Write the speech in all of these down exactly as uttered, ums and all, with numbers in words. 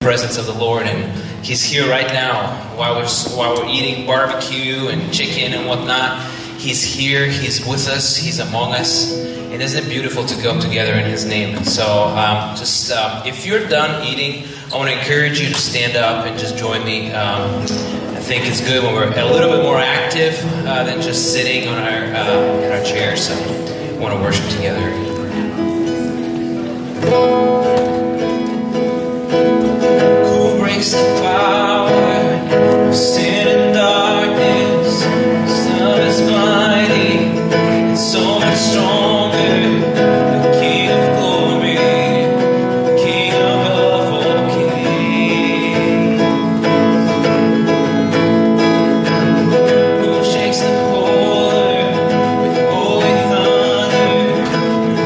presence of the Lord, and He's here right now while we're while we're eating barbecue and chicken and whatnot. He's here. He's with us. He's among us. And isn't it beautiful to come together in His name? So um, just uh, if you're done eating, I want to encourage you to stand up and just join me. Um, I think it's good when we're a little bit more active uh, than just sitting on our uh, in our chairs. So we want to worship together. Who breaks the power of sin and darkness? His love is mighty and so much stronger. The King of glory, the King above all kings. Who shakes the whole earth with holy thunder?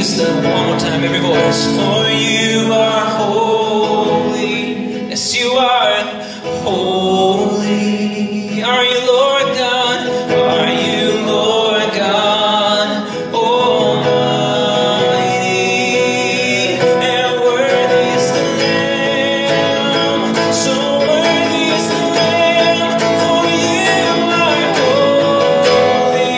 is the one more time, every voice. For you are holy. Yes, you are holy. Are you Lord God? Are you Lord God Almighty? And worthy is the Lamb. So worthy is the Lamb. For you are holy.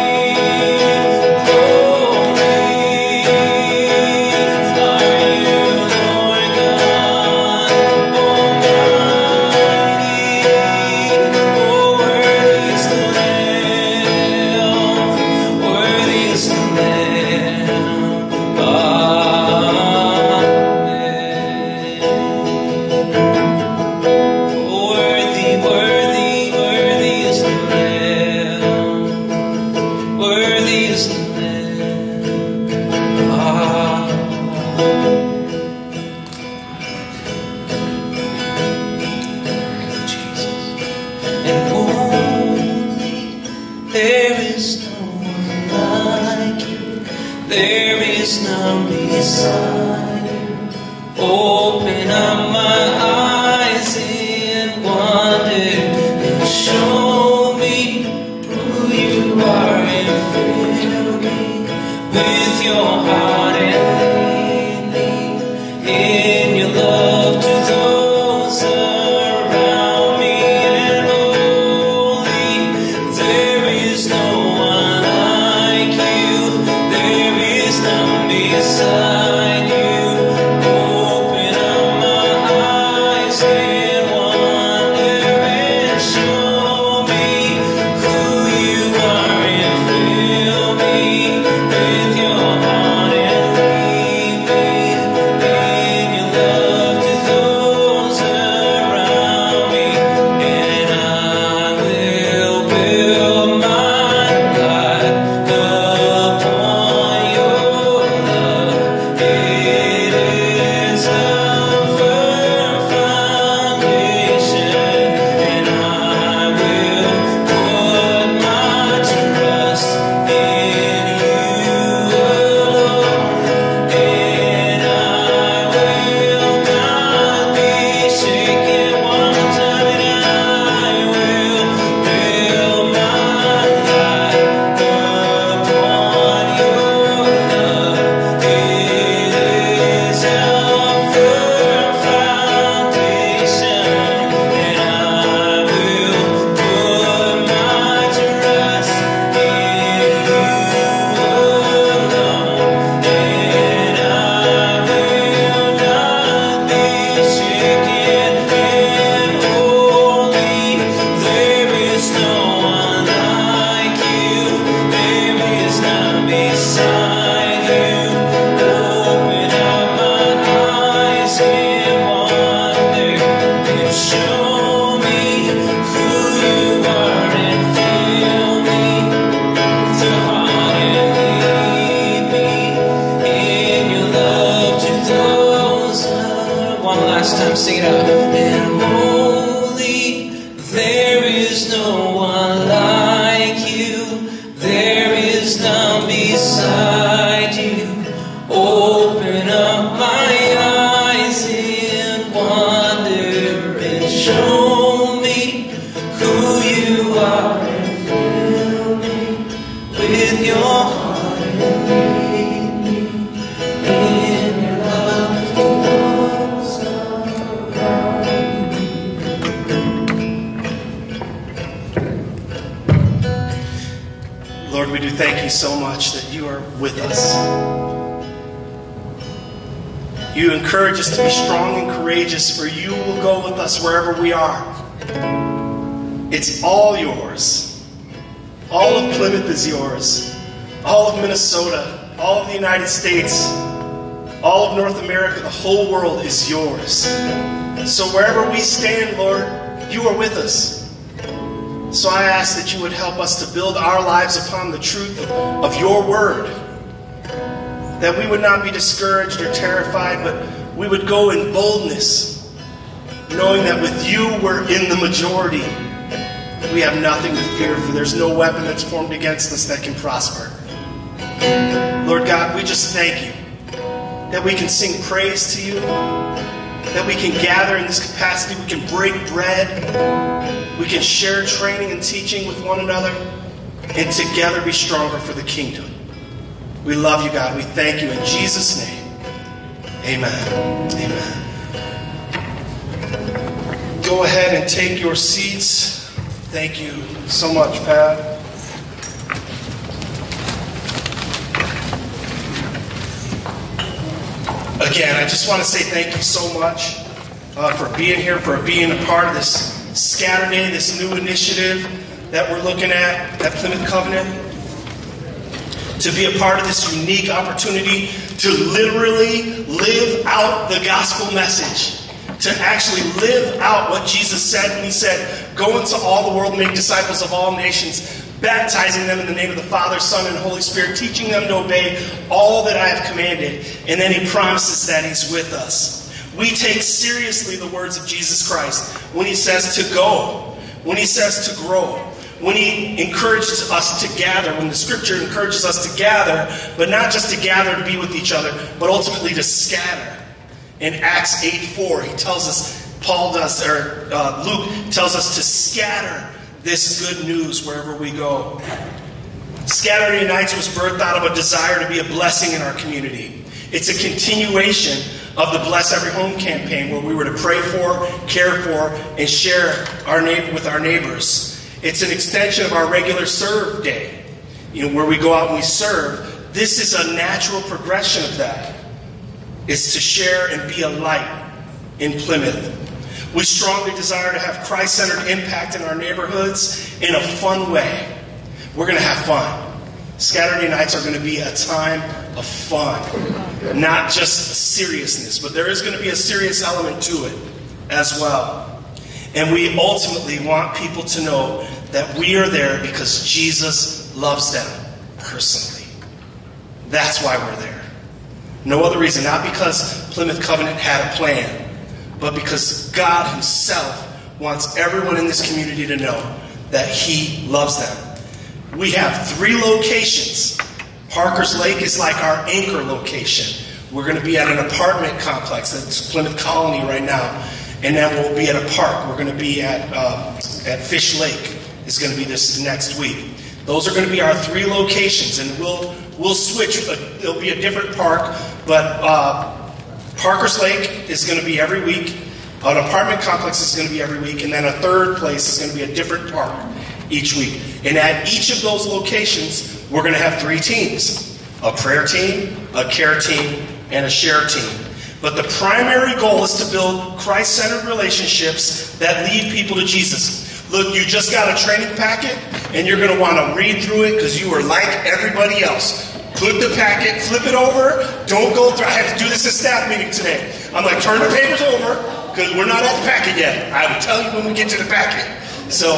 There is no one like you. There is none beside you. Open up my eyes in wonder and show me who you are and fill me with your heart and lead me in your love to those around me. And holy, there is no one like you. There is none beside you. Open up my eyes in wonder and show me who you are and fill me with your heart and lead me in your love to those around me. And I will build my life upon your love. It is a firm foundation, and I will put my trust in you alone. And I will not be shaken one more time, and I will build my life upon your love. It is a firm foundation, and I will put my trust in you alone. And I will not be shaken. And holy, there is no one like you. There is none beside you. Open up my eyes in wonder and show me who you are and fill me with your heart and lead me in your love to those around. One last time, sing it out. And holy, there is no one like you. There is none beside you. Open up my eyes in wonder and show me who you are and fill me with your heart and lead me in your love to those around me. Lord, we do thank you so much that you are with us. You encourage us to be strong and courageous, for you will go with us wherever we are. It's all yours. All of Plymouth is yours. All of Minnesota, all of the United States, all of North America, the whole world is yours. So wherever we stand, Lord, you are with us. So I ask that you would help us to build our lives upon the truth of, of your word. That we would not be discouraged or terrified, but we would go in boldness, knowing that with you we're in the majority. We have nothing to fear, for there's no weapon that's formed against us that can prosper. Lord God, we just thank you that we can sing praise to you, that we can gather in this capacity, we can break bread, we can share training and teaching with one another, and together be stronger for the kingdom. We love you, God. We thank you in Jesus' name. Amen. Amen. Go ahead and take your seats. Thank you so much, Pat. Again, I just want to say thank you so much uh, for being here, for being a part of this Scatterday, this new initiative that we're looking at at Plymouth Covenant. To be a part of this unique opportunity to literally live out the gospel message. To actually live out what Jesus said when he said, go into all the world and make disciples of all nations, baptizing them in the name of the Father, Son, and Holy Spirit, teaching them to obey all that I have commanded. And then he promises that he's with us. We take seriously the words of Jesus Christ when he says to go, when he says to grow, when he encourages us to gather, when the scripture encourages us to gather, but not just to gather to be with each other, but ultimately to scatter. In Acts eight four, he tells us, Paul does, or uh, Luke tells us to scatter this good news wherever we go. Scatterday Nights was birthed out of a desire to be a blessing in our community. It's a continuation of the Bless Every Home campaign, where we were to pray for, care for, and share our neighbor with our neighbors. It's an extension of our regular serve day, you know, where we go out and we serve. This is a natural progression of that. It's to share and be a light in Plymouth. We strongly desire to have Christ-centered impact in our neighborhoods in a fun way. We're going to have fun. Scatterday Nights are going to be a time of fun, not just seriousness, but there is going to be a serious element to it as well. And we ultimately want people to know that we are there because Jesus loves them personally. That's why we're there. No other reason, not because Plymouth Covenant had a plan, but because God himself wants everyone in this community to know that he loves them. We have three locations. Parker's Lake is like our anchor location. We're going to be at an apartment complex that's Plymouth Colony right now, and then we'll be at a park. We're going to be at uh, at Fish Lake. It's going to be this next week. Those are going to be our three locations, and we'll we'll switch. It'll be a different park, but uh, Parker's Lake is going to be every week. An apartment complex is going to be every week, and then a third place is going to be a different park each week. And at each of those locations, we're going to have three teams: a prayer team, a care team, and a share team. But the primary goal is to build Christ-centered relationships that lead people to Jesus. Look, you just got a training packet, and you're going to want to read through it because you are like everybody else. Put the packet, flip it over. Don't go through. I had to do this at staff meeting today. I'm like, turn the papers over because we're not at the packet yet. I will tell you when we get to the packet. So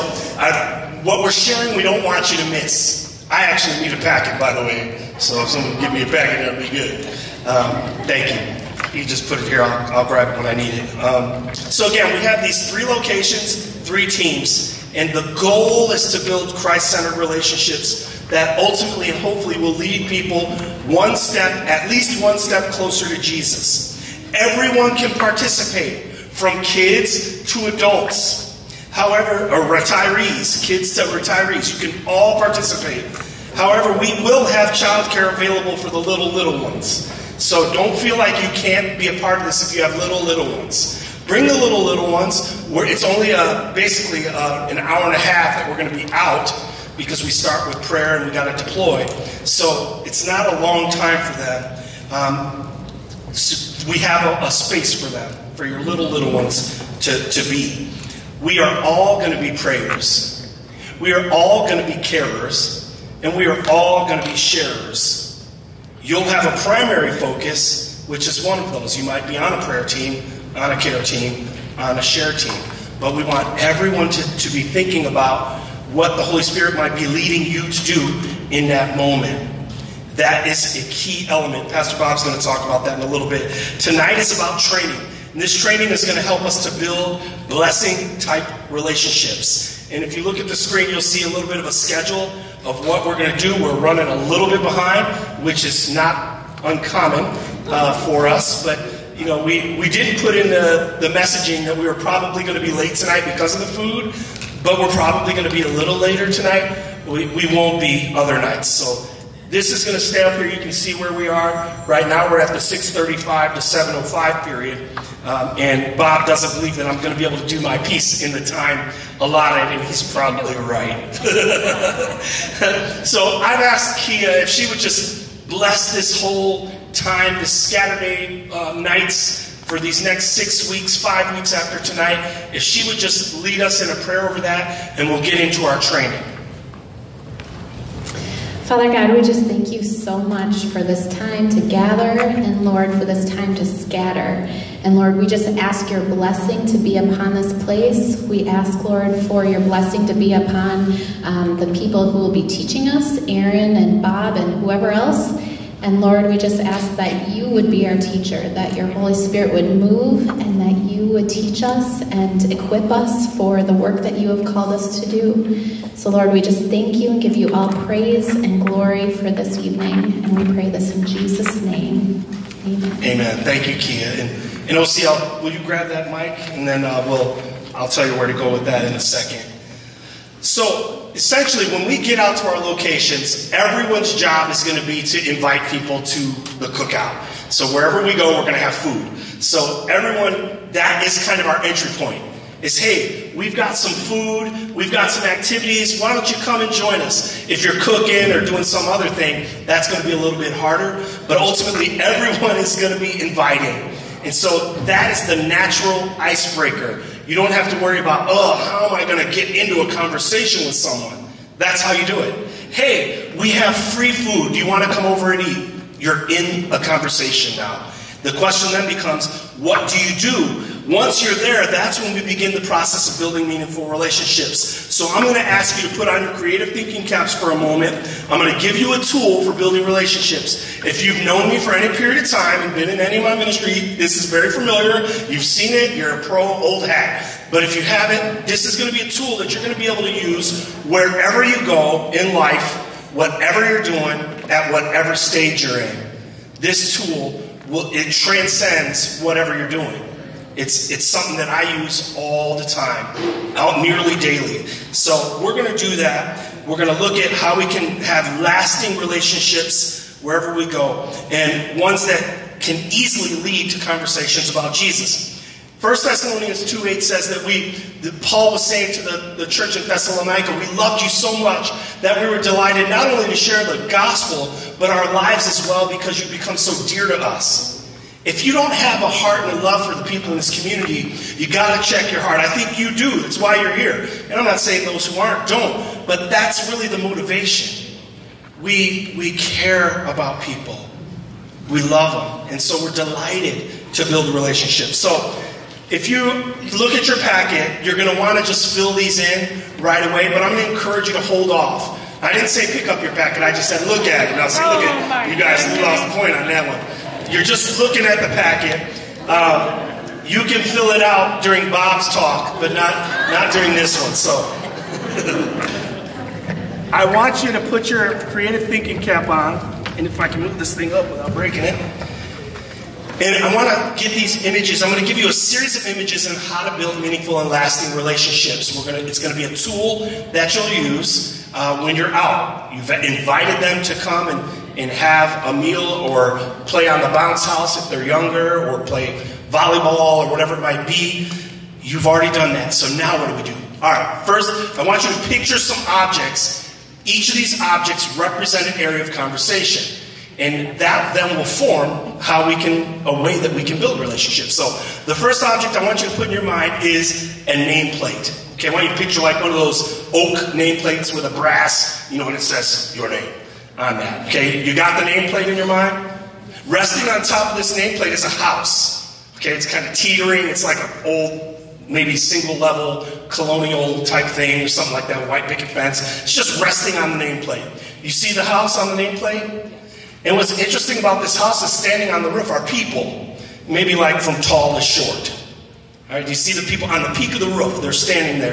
I, what we're sharing, we don't want you to miss. I actually need a packet, by the way. So if someone give me a packet, that would be good. Um, thank you. You just put it here. I'll, I'll grab it when I need it. Um, so again, we have these three locations, three teams, and the goal is to build Christ-centered relationships that ultimately and hopefully will lead people one step, at least one step closer to Jesus. Everyone can participate, from kids to adults. However, or retirees, kids to retirees, you can all participate. However, we will have childcare available for the little, little ones. So don't feel like you can't be a part of this if you have little, little ones. Bring the little, little ones. We're, it's only a, basically a, an hour and a half that we're going to be out because we start with prayer and we got to deploy. So it's not a long time for them. Um, so we have a, a space for them, for your little, little ones to, to be. We are all going to be prayers. We are all going to be carers. And we are all going to be sharers. You'll have a primary focus, which is one of those. You might be on a prayer team, on a care team, on a share team. But we want everyone to, to be thinking about what the Holy Spirit might be leading you to do in that moment. That is a key element. Pastor Bob's going to talk about that in a little bit. Tonight is about training. And this training is going to help us to build blessing-type relationships. And if you look at the screen, you'll see a little bit of a schedule of what we're going to do. We're running a little bit behind, which is not uncommon uh, for us. But, you know, we, we didn't put in the, the messaging that we were probably going to be late tonight because of the food, but we're probably going to be a little later tonight. We, we won't be other nights. So this is going to stay up here. You can see where we are. Right now we're at the six thirty-five to seven oh five period. Um, and Bob doesn't believe that I'm going to be able to do my piece in the time allotted, and he's probably right. So I've asked Kia if she would just bless this whole time, this Scatterday uh, nights for these next six weeks, five weeks after tonight. If she would just lead us in a prayer over that, and we'll get into our training. Father God, we just thank you so much for this time to gather, and Lord, for this time to scatter. And Lord, we just ask your blessing to be upon this place. We ask, Lord, for your blessing to be upon um, the people who will be teaching us, Aaron and Bob and whoever else. And Lord, we just ask that you would be our teacher, that your Holy Spirit would move, and that you would teach us and equip us for the work that you have called us to do. So Lord, we just thank you and give you all praise and glory for this evening. And we pray this in Jesus' name. Amen. Amen. Thank you, Kia. And, and O C L, will you grab that mic? And then uh, we'll, I'll tell you where to go with that in a second. So, essentially, when we get out to our locations, everyone's job is going to be to invite people to the cookout. So wherever we go, we're going to have food. So everyone, that is kind of our entry point. Is, hey, we've got some food, we've got some activities, why don't you come and join us? If you're cooking or doing some other thing, that's going to be a little bit harder. But ultimately, everyone is going to be invited. And so that is the natural icebreaker. You don't have to worry about, oh, how am I going to get into a conversation with someone? That's how you do it. Hey, we have free food. Do you want to come over and eat? You're in a conversation now. The question then becomes, what do you do? Once you're there, that's when we begin the process of building meaningful relationships. So I'm going to ask you to put on your creative thinking caps for a moment. I'm going to give you a tool for building relationships. If you've known me for any period of time and been in any of my ministry, this is very familiar. You've seen it. You're a pro old hat. But if you haven't, this is going to be a tool that you're going to be able to use wherever you go in life, whatever you're doing, at whatever stage you're in. This tool, will it transcends whatever you're doing. It's, it's something that I use all the time, out nearly daily. So we're going to do that. We're going to look at how we can have lasting relationships wherever we go, and ones that can easily lead to conversations about Jesus. First Thessalonians two eight says that we, that Paul was saying to the, the church in Thessalonica, we loved you so much that we were delighted not only to share the gospel, but our lives as well, because you become so dear to us. If you don't have a heart and a love for the people in this community, you got to check your heart. I think you do. That's why you're here. And I'm not saying those who aren't don't, but that's really the motivation. We, we care about people. We love them. And so we're delighted to build a relationship. So if you look at your packet, you're going to want to just fill these in right away, but I'm going to encourage you to hold off. I didn't say pick up your packet. I just said look at it. Now see, look at it. You guys lost the point on that one. You're just looking at the packet. Um, you can fill it out during Bob's talk, but not, not during this one. So I want you to put your creative thinking cap on, and if I can move this thing up without breaking it. And I want to get these images. I'm going to give you a series of images on how to build meaningful and lasting relationships. We're going to, it's going to be a tool that you'll use uh, when you're out. You've invited them to come and and have a meal or play on the bounce house if they're younger, or play volleyball or whatever it might be. You've already done that. So now what do we do? All right, first I want you to picture some objects. Each of these objects represent an area of conversation. And that then will form how we can, a way that we can build relationships. So the first object I want you to put in your mind is a nameplate. Okay, I want you to picture like one of those oak nameplates with a brass, you know, and it says your name on that. Okay, you got the nameplate in your mind? Resting on top of this nameplate is a house. Okay, it's kind of teetering. It's like an old, maybe single level colonial type thing or something like that, white picket fence. It's just resting on the nameplate. You see the house on the nameplate? And what's interesting about this house is standing on the roof are people, maybe like from tall to short. All right, you see the people on the peak of the roof. They're standing there.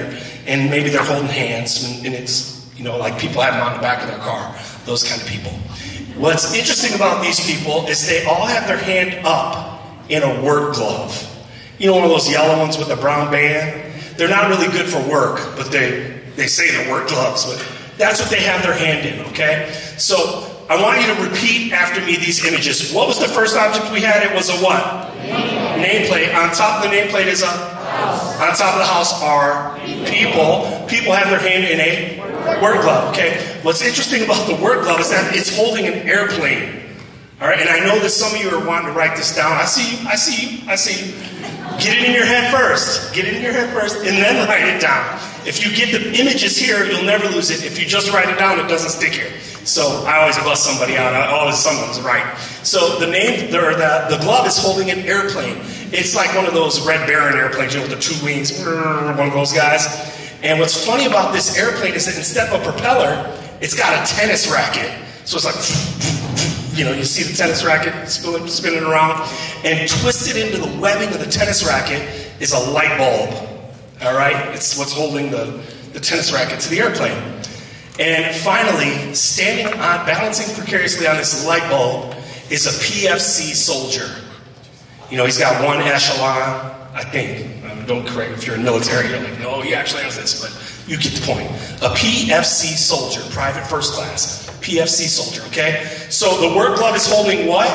and maybe they're holding hands, and, and it's, you know, like people have them on the back of their car, those kind of people. What's interesting about these people is they all have their hand up in a work glove. You know, one of those yellow ones with the brown band? They're not really good for work, but they, they say they're work gloves, but that's what they have their hand in, okay? So I want you to repeat after me these images. What was the first object we had? It was a what? Nameplate. On top of the nameplate is a house. On top of the house are people. People have their hand in a work glove, okay? What's interesting about the work glove is that it's holding an airplane. All right, and I know that some of you are wanting to write this down. I see you, I see you, I see you. Get it in your head first. Get it in your head first, and then write it down. If you get the images here, you'll never lose it. If you just write it down, it doesn't stick here. So I always bust somebody out. I always someone's right. So the name, or the, the glove is holding an airplane. It's like one of those Red Baron airplanes, you know, with the two wings, one of those guys. And what's funny about this airplane is that instead of a propeller, it's got a tennis racket. So it's like, you know, you see the tennis racket spinning, spinning around, and twisted into the webbing of the tennis racket is a light bulb. All right? It's what's holding the, the tennis racket to the airplane. And finally, standing on, balancing precariously on this light bulb is a P F C soldier. You know, he's got one echelon, I think. Um, don't correct if you're in the military, you're like, no, he actually has this, but you get the point. A P F C soldier, private first class. P F C soldier, okay? So the work glove is holding what?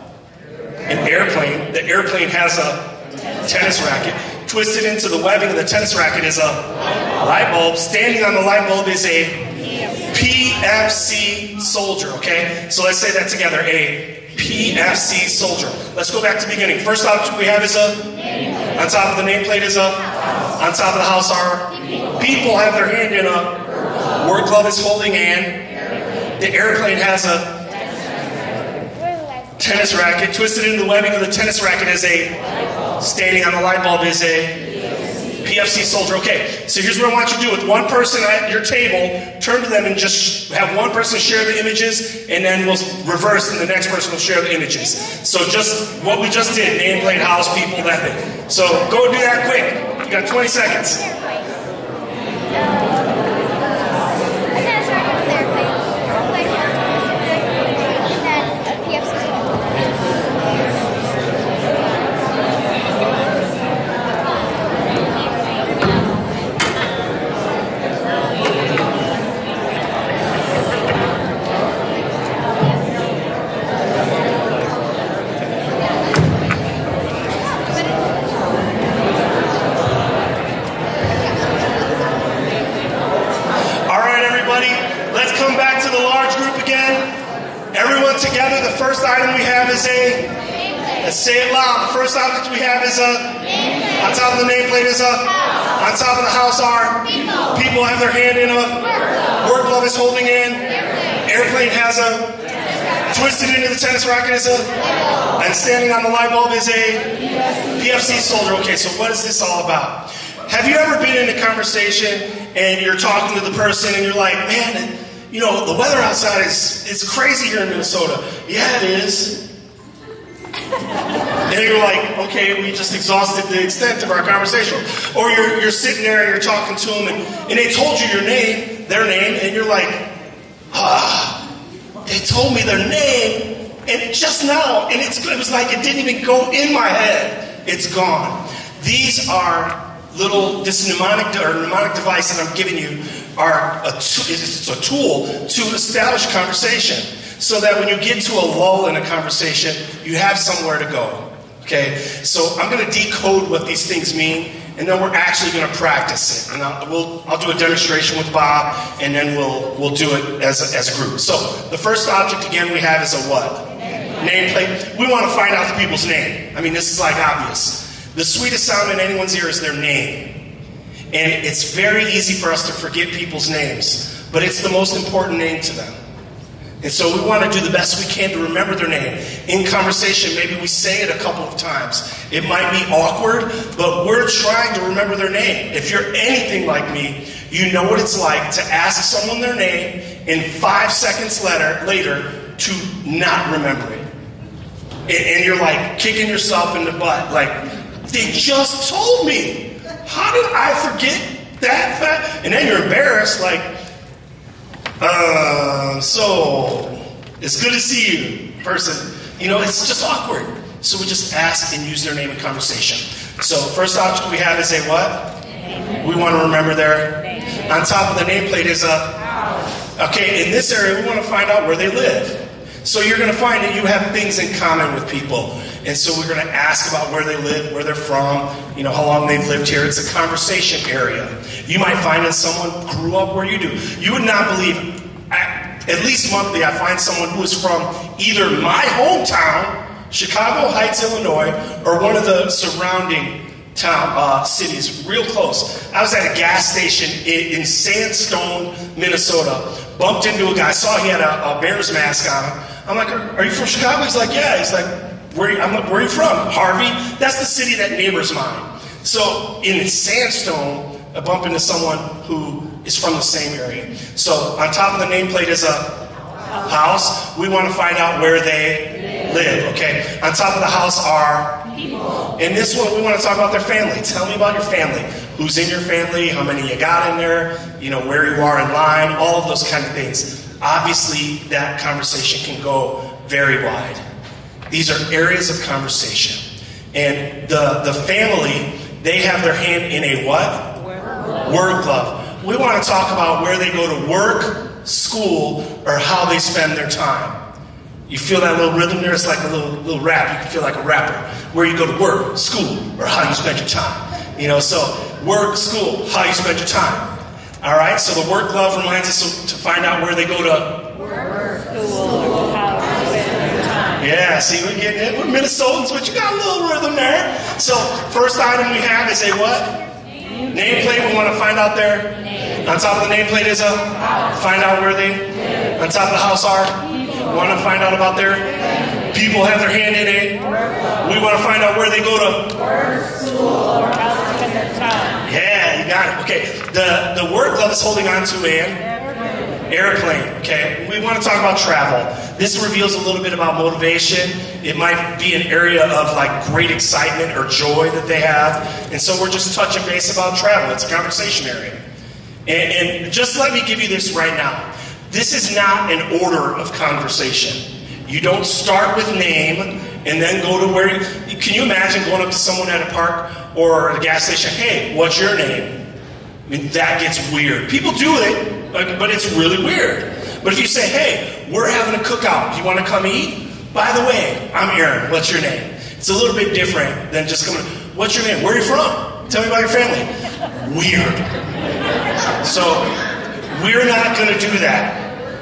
An airplane. The airplane has a tennis racket. Twisted into the webbing of the tennis racket is a light bulb. Standing on the light bulb is a P F C soldier, okay? So let's say that together, a P F C soldier. Let's go back to the beginning. First object we have is a, on top of the nameplate is a, on top of the house are, people have their hand in a, work glove is holding an, the airplane has a tennis racket. Twisted into the webbing of the tennis racket is a, standing on the light bulb is a P F C soldier. Okay, so here's what I want you to do. With one person at your table, turn to them and just have one person share the images, and then we'll reverse and the next person will share the images. So just what we just did, nameplate, house, people, that thing. So go do that quick. You got twenty seconds. Together, the first item we have is a, let's say it loud, the first object we have is a, on top of the nameplate is a, on top of the house are, people have their hand in a, work glove is holding in, airplane has a, twisted into the tennis racket is a, and standing on the light bulb is a P F C soldier. Okay, so what is this all about? Have you ever been in a conversation and you're talking to the person and you're like, man, you know, the weather outside is it's crazy here in Minnesota. Yeah, it is. And you're like, okay, we just exhausted the extent of our conversation. Or you're, you're sitting there and you're talking to them and, and they told you your name, their name, and you're like, ah, they told me their name, and just now, and it's, it was like it didn't even go in my head. It's gone. These are little, this mnemonic or mnemonic device that I'm giving you are a it's a tool to establish conversation, so that when you get to a lull in a conversation, you have somewhere to go. Okay, so I'm going to decode what these things mean, and then we're actually going to practice it. And I'll, we'll, I'll do a demonstration with Bob, and then we'll we'll do it as a, as a group. So the first object again we have is a what? Nameplate. We want to find out the people's name. I mean, this is like obvious. The sweetest sound in anyone's ear is their name. And it's very easy for us to forget people's names, but it's the most important name to them. And so we want to do the best we can to remember their name. In conversation, maybe we say it a couple of times. It might be awkward, but we're trying to remember their name. If you're anything like me, you know what it's like to ask someone their name and five seconds later, later to not remember it. And, and you're like kicking yourself in the butt, like, they just told me. How did I forget that fat? And then you're embarrassed, like, um, so it's good to see you, person. You know, it's just awkward. So we just ask and use their name in conversation. So first option we have is a what? Name. We want to remember their name. On top of the nameplate is a house. Okay, in this area we want to find out where they live. So you're going to find that you have things in common with people. And so we're going to ask about where they live, where they're from, you know, how long they've lived here. It's a conversation area. You might find that someone grew up where you do. You would not believe, at least monthly, I find someone who is from either my hometown, Chicago Heights, Illinois, or one of the surrounding town uh, cities, real close. I was at a gas station in, in Sandstone, Minnesota. Bumped into a guy. I saw he had a, a Bears mask on. I'm like, are, are you from Chicago? He's like, yeah. He's like, where, I'm like, where are you from? Harvey? That's the city that neighbors mine. So in Sandstone, I bump into someone who is from the same area. So on top of the nameplate is a house. We want to find out where they live, okay? On top of the house are people. In this one, we want to talk about their family. Tell me about your family. Who's in your family? How many you got in there? You know, where you are in line, all of those kind of things. Obviously, that conversation can go very wide. These are areas of conversation. And the, the family, they have their hand in a what? Word. Word glove. We want to talk about where they go to work, school, or how they spend their time. You feel that little rhythm there? It's like a little, little rap. You can feel like a rapper. Where you go to work, school, or how you spend your time. You know, so work, school, how you spend your time. All right, so the work glove reminds us to find out where they go to work, school, how you spend your time. Yeah, see, we're getting it. We're Minnesotans, but you got a little rhythm there. So first item we have is a what? Name. Nameplate. We want to find out their name. On top of the nameplate is a house. Find out where they live. On top of the house are people. We want to find out about their family. People have their hand in it. We want to find out where they go to work, school, or how they spend their time. Yeah, you got it. Okay, the, the word glove is holding on to an airplane. Okay, we want to talk about travel. This reveals a little bit about motivation. It might be an area of like great excitement or joy that they have. And so we're just touching base about travel. It's a conversation area. And, and just let me give you this right now. This is not an order of conversation. You don't start with name and then go to where you... Can you imagine going up to someone at a park or at a gas station, hey, what's your name? I mean, that gets weird. People do it, but it's really weird. But if you say, hey, we're having a cookout. Do you want to come eat? By the way, I'm Aaron. What's your name? It's a little bit different than just coming, what's your name? Where are you from? Tell me about your family. Weird. So, we're not going to do that.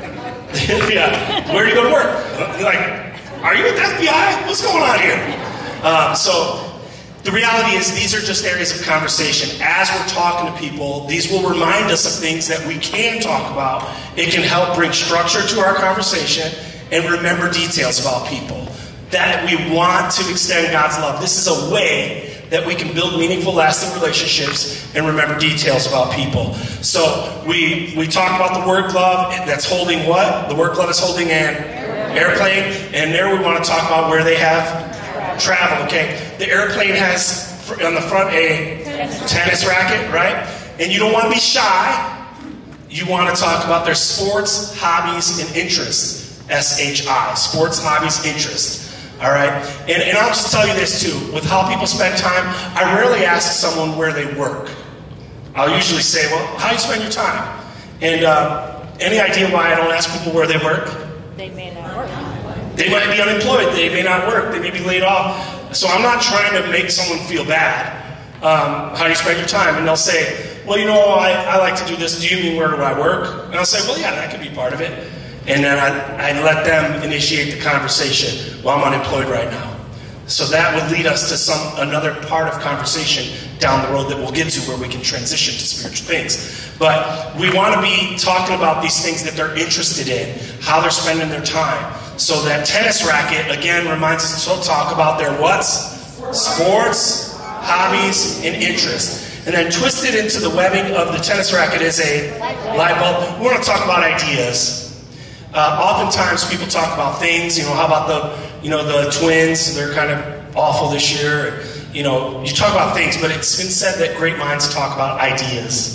Yeah. Where do you go to work? You're like, are you with the F B I? What's going on here? Um, so, the reality is these are just areas of conversation. As we're talking to people, these will remind us of things that we can talk about. It can help bring structure to our conversation and remember details about people. That we want to extend God's love. This is a way that we can build meaningful, lasting relationships and remember details about people. So we, we talked about the word glove that's holding what? The word glove is holding an airplane. And there we want to talk about where they have travel, okay? The airplane has on the front a tennis racket, right? And you don't want to be shy. You want to talk about their sports, hobbies, and interests. S H I, sports, hobbies, interests. All right? And, and I'll just tell you this too. With how people spend time, I rarely ask someone where they work. I'll usually say, well, how do you spend your time? And uh, any idea why I don't ask people where they work? They may not work. They might be unemployed. They may not work. They may be laid off. So I'm not trying to make someone feel bad. Um, how do you spend your time? And they'll say, well, you know, I, I like to do this. Do you mean where do I work? And I'll say, well, yeah, that could be part of it. And then I, I let them initiate the conversation. Well, I'm unemployed right now. So that would lead us to some another part of conversation down the road that we'll get to where we can transition to spiritual things. But we want to be talking about these things that they're interested in, how they're spending their time. So that tennis racket, again, reminds us to talk about their what's? Sports, hobbies, and interests. And then twisted into the webbing of the tennis racket is a light bulb. We want to talk about ideas. Uh, oftentimes people talk about things, you know, how about the, you know, the Twins, they're kind of awful this year. You know, you talk about things, but it's been said that great minds talk about ideas.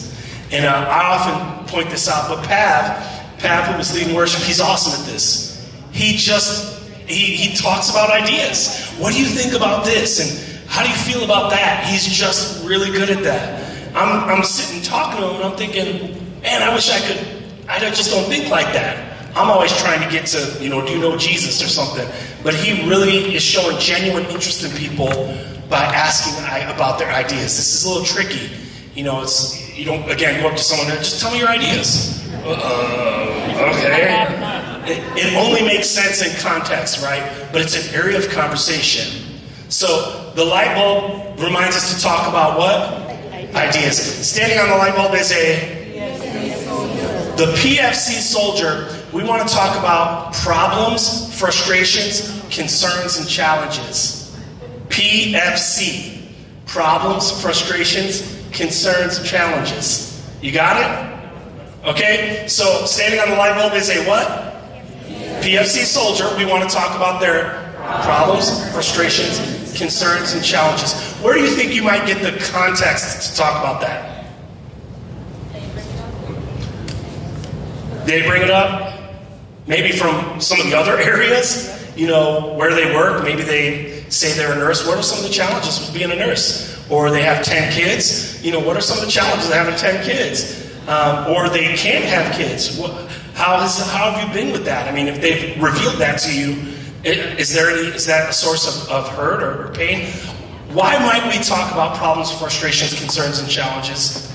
And uh, I often point this out, but Pav, Pav, who was leading worship, he's awesome at this. He just, he, he talks about ideas. What do you think about this? And how do you feel about that? He's just really good at that. I'm, I'm sitting talking to him, and I'm thinking, man, I wish I could, I just don't think like that. I'm always trying to get to, you know, do you know Jesus or something? But he really is showing genuine interest in people by asking about their ideas. This is a little tricky. You know, it's, you don't, again, go up to someone and just tell me your ideas. Uh, okay. It, it only makes sense in context, right? But it's an area of conversation. So the light bulb reminds us to talk about what? Ideas. Standing on the light bulb is a... The P F C soldier. We want to talk about problems, frustrations, concerns, and challenges. P F C. Problems, frustrations, concerns, and challenges. You got it? Okay? So, standing on the light bulb is a what? P F C soldier. We want to talk about their problems, frustrations, concerns, and challenges. Where do you think you might get the context to talk about that? They bring it up? Maybe from some of the other areas, you know, where they work. Maybe they say they're a nurse. What are some of the challenges with being a nurse? Or they have ten kids. You know, what are some of the challenges of having ten kids? Um, or they can't have kids. What, how, has, how have you been with that? I mean, if they've revealed that to you, is, there any, is that a source of, of hurt or, or pain? Why might we talk about problems, frustrations, concerns, and challenges?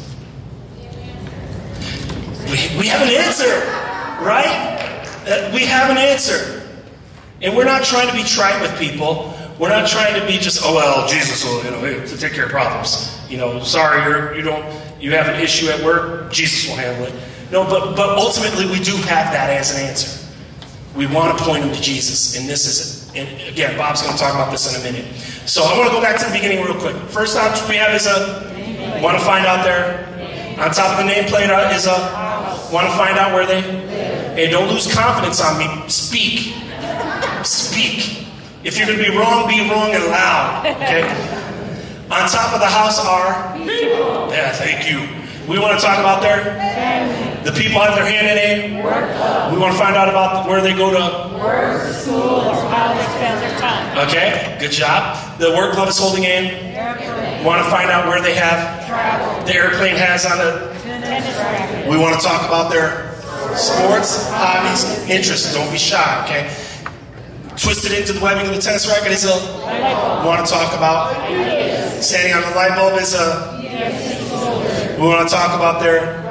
We, we have an answer, right? Uh, we have an answer. And we're not trying to be trite with people. We're not trying to be just, oh, well, Jesus will, you know, to take care of problems. You know, sorry, you're, you don't, you have an issue at work, Jesus will handle it. No, but, but ultimately we do have that as an answer. We want to point them to Jesus. And this is, and again, Bob's going to talk about this in a minute. So I want to go back to the beginning real quick. First option we have is a, want to find out there. On top of the nameplate is a, want to find out where they, hey, don't lose confidence on me. Speak. Speak. If you're going to be wrong, be wrong and loud. Okay? On top of the house are, yeah, thank you. We want to talk about their, the people have their hand in a, we want to find out about where they go to work, school, or how they spend their time. Okay, good job. The work club is holding in. Airplane. Want to find out where they have travel. The airplane has on the tennis racket. We want to talk about their sports, hobbies, interests. Don't be shy, okay? Twisted into the webbing of the tennis racket is a, we want to talk about, standing on the light bulb is a, we want to talk about their,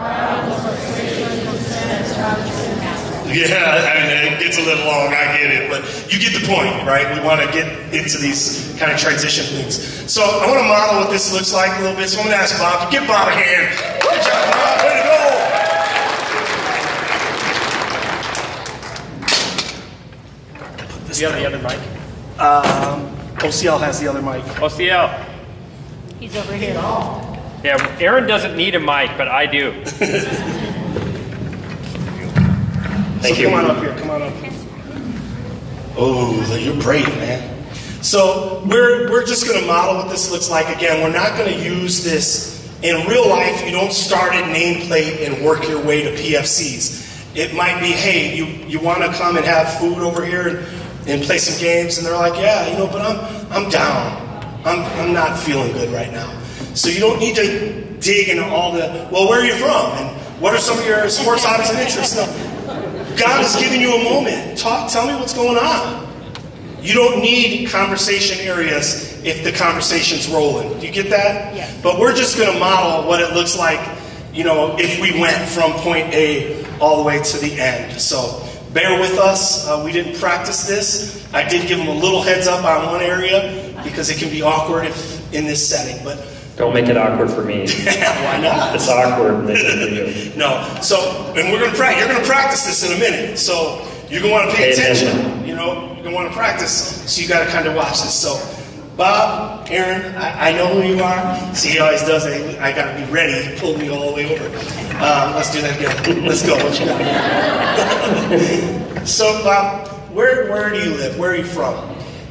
yeah, I mean, it gets a little long, I get it, but you get the point, right? We want to get into these kind of transition things. So I want to model what this looks like a little bit, so I'm going to ask Bob, give Bob a hand. Good job, Bob, way to go. Do you have the other mic? Um, O C L has the other mic. O C L. He's over here. Yeah, Aaron doesn't need a mic, but I do. Thank so you. Come on up here, come on up. Oh, you're brave, man. So we're, we're just going to model what this looks like. Again, we're not going to use this. In real life, you don't start at nameplate and work your way to P F Cs. It might be, hey, you, you want to come and have food over here and, and play some games? And they're like, yeah, you know, but I'm, I'm down. I'm, I'm not feeling good right now. So you don't need to dig into all the, well, where are you from? And what are some of your sports hobbies and interests? No. God has given you a moment. Talk, tell me what's going on. You don't need conversation areas if the conversation's rolling. Do you get that? Yeah. But we're just going to model what it looks like, you know, if we went from point A all the way to the end. So bear with us. Uh, we didn't practice this. I did give them a little heads up on one area because it can be awkward if in this setting. But Don't make it awkward for me. why not? It's awkward. No. So, and we're gonna practice. You're gonna practice this in a minute. So you're gonna want to pay, pay attention. attention. You know, you're gonna want to practice. So you got to kind of watch this. So, Bob, Aaron, I, I know who you are. See, he always does it. I got to be ready. He pulled me all the way over. Um, let's do that again. Let's go. What you got? So, Bob, where where do you live? Where are you from?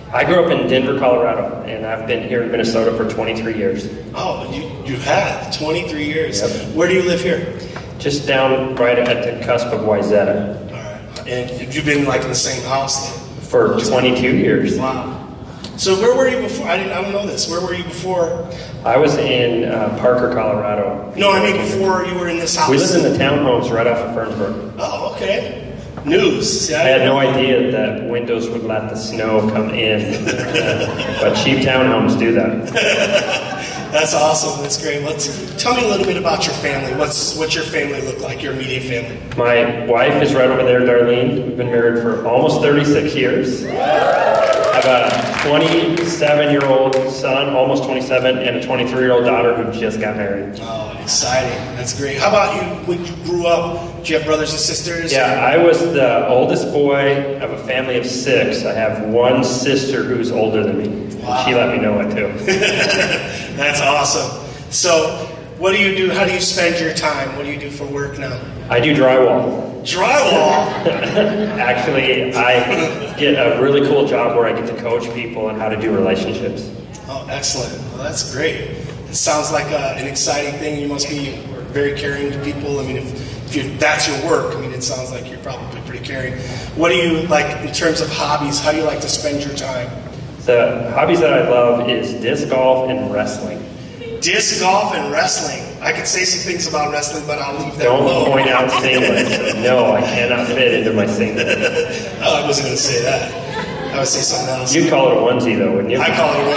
I grew up in Denver, Colorado, and I've been here in Minnesota for twenty-three years. Oh, you, you have twenty-three years. Yep. Where do you live here? Just down right at the cusp of Wayzata. All right. And you've been like in the same house then? For twenty-two years. Wow. So where were you before? I didn't. I don't know this. Where were you before? I was in uh, Parker, Colorado. No, I mean before you were in this house. We lived in the townhomes right off of Fernsburg. Oh, okay. News. See, I had no idea that windows would let the snow come in, uh, but cheap townhomes do that. That's awesome. That's great. Let's tell me a little bit about your family. What's what's your family look like? Your immediate family. My wife is right over there, Darlene. We've been married for almost thirty-six years. I have a twenty-seven-year-old son, almost twenty-seven, and a twenty-three-year-old daughter who just got married. Oh, exciting. That's great. How about you? When you grew up, do you have brothers and sisters? Yeah, I was the oldest boy of a family of six. I have one sister who's older than me. Wow. She let me know it too. That's awesome. So, what do you do? How do you spend your time? What do you do for work now? I do drywall. Drywall? Actually, I get a really cool job where I get to coach people on how to do relationships. Oh, excellent. Well, that's great. It sounds like uh, an exciting thing. You must be very caring to people. I mean, if, if you, that's your work, I mean, it sounds like you're probably pretty caring. What do you like in terms of hobbies? How do you like to spend your time? The hobbies that I love is disc golf and wrestling. Disc golf and wrestling. I could say some things about wrestling, but I'll leave that Don't alone. point out singlets. No, I cannot fit into my singlet. Oh, I wasn't going to say that. I would say something else. You'd call it a onesie, though, wouldn't you? I call it a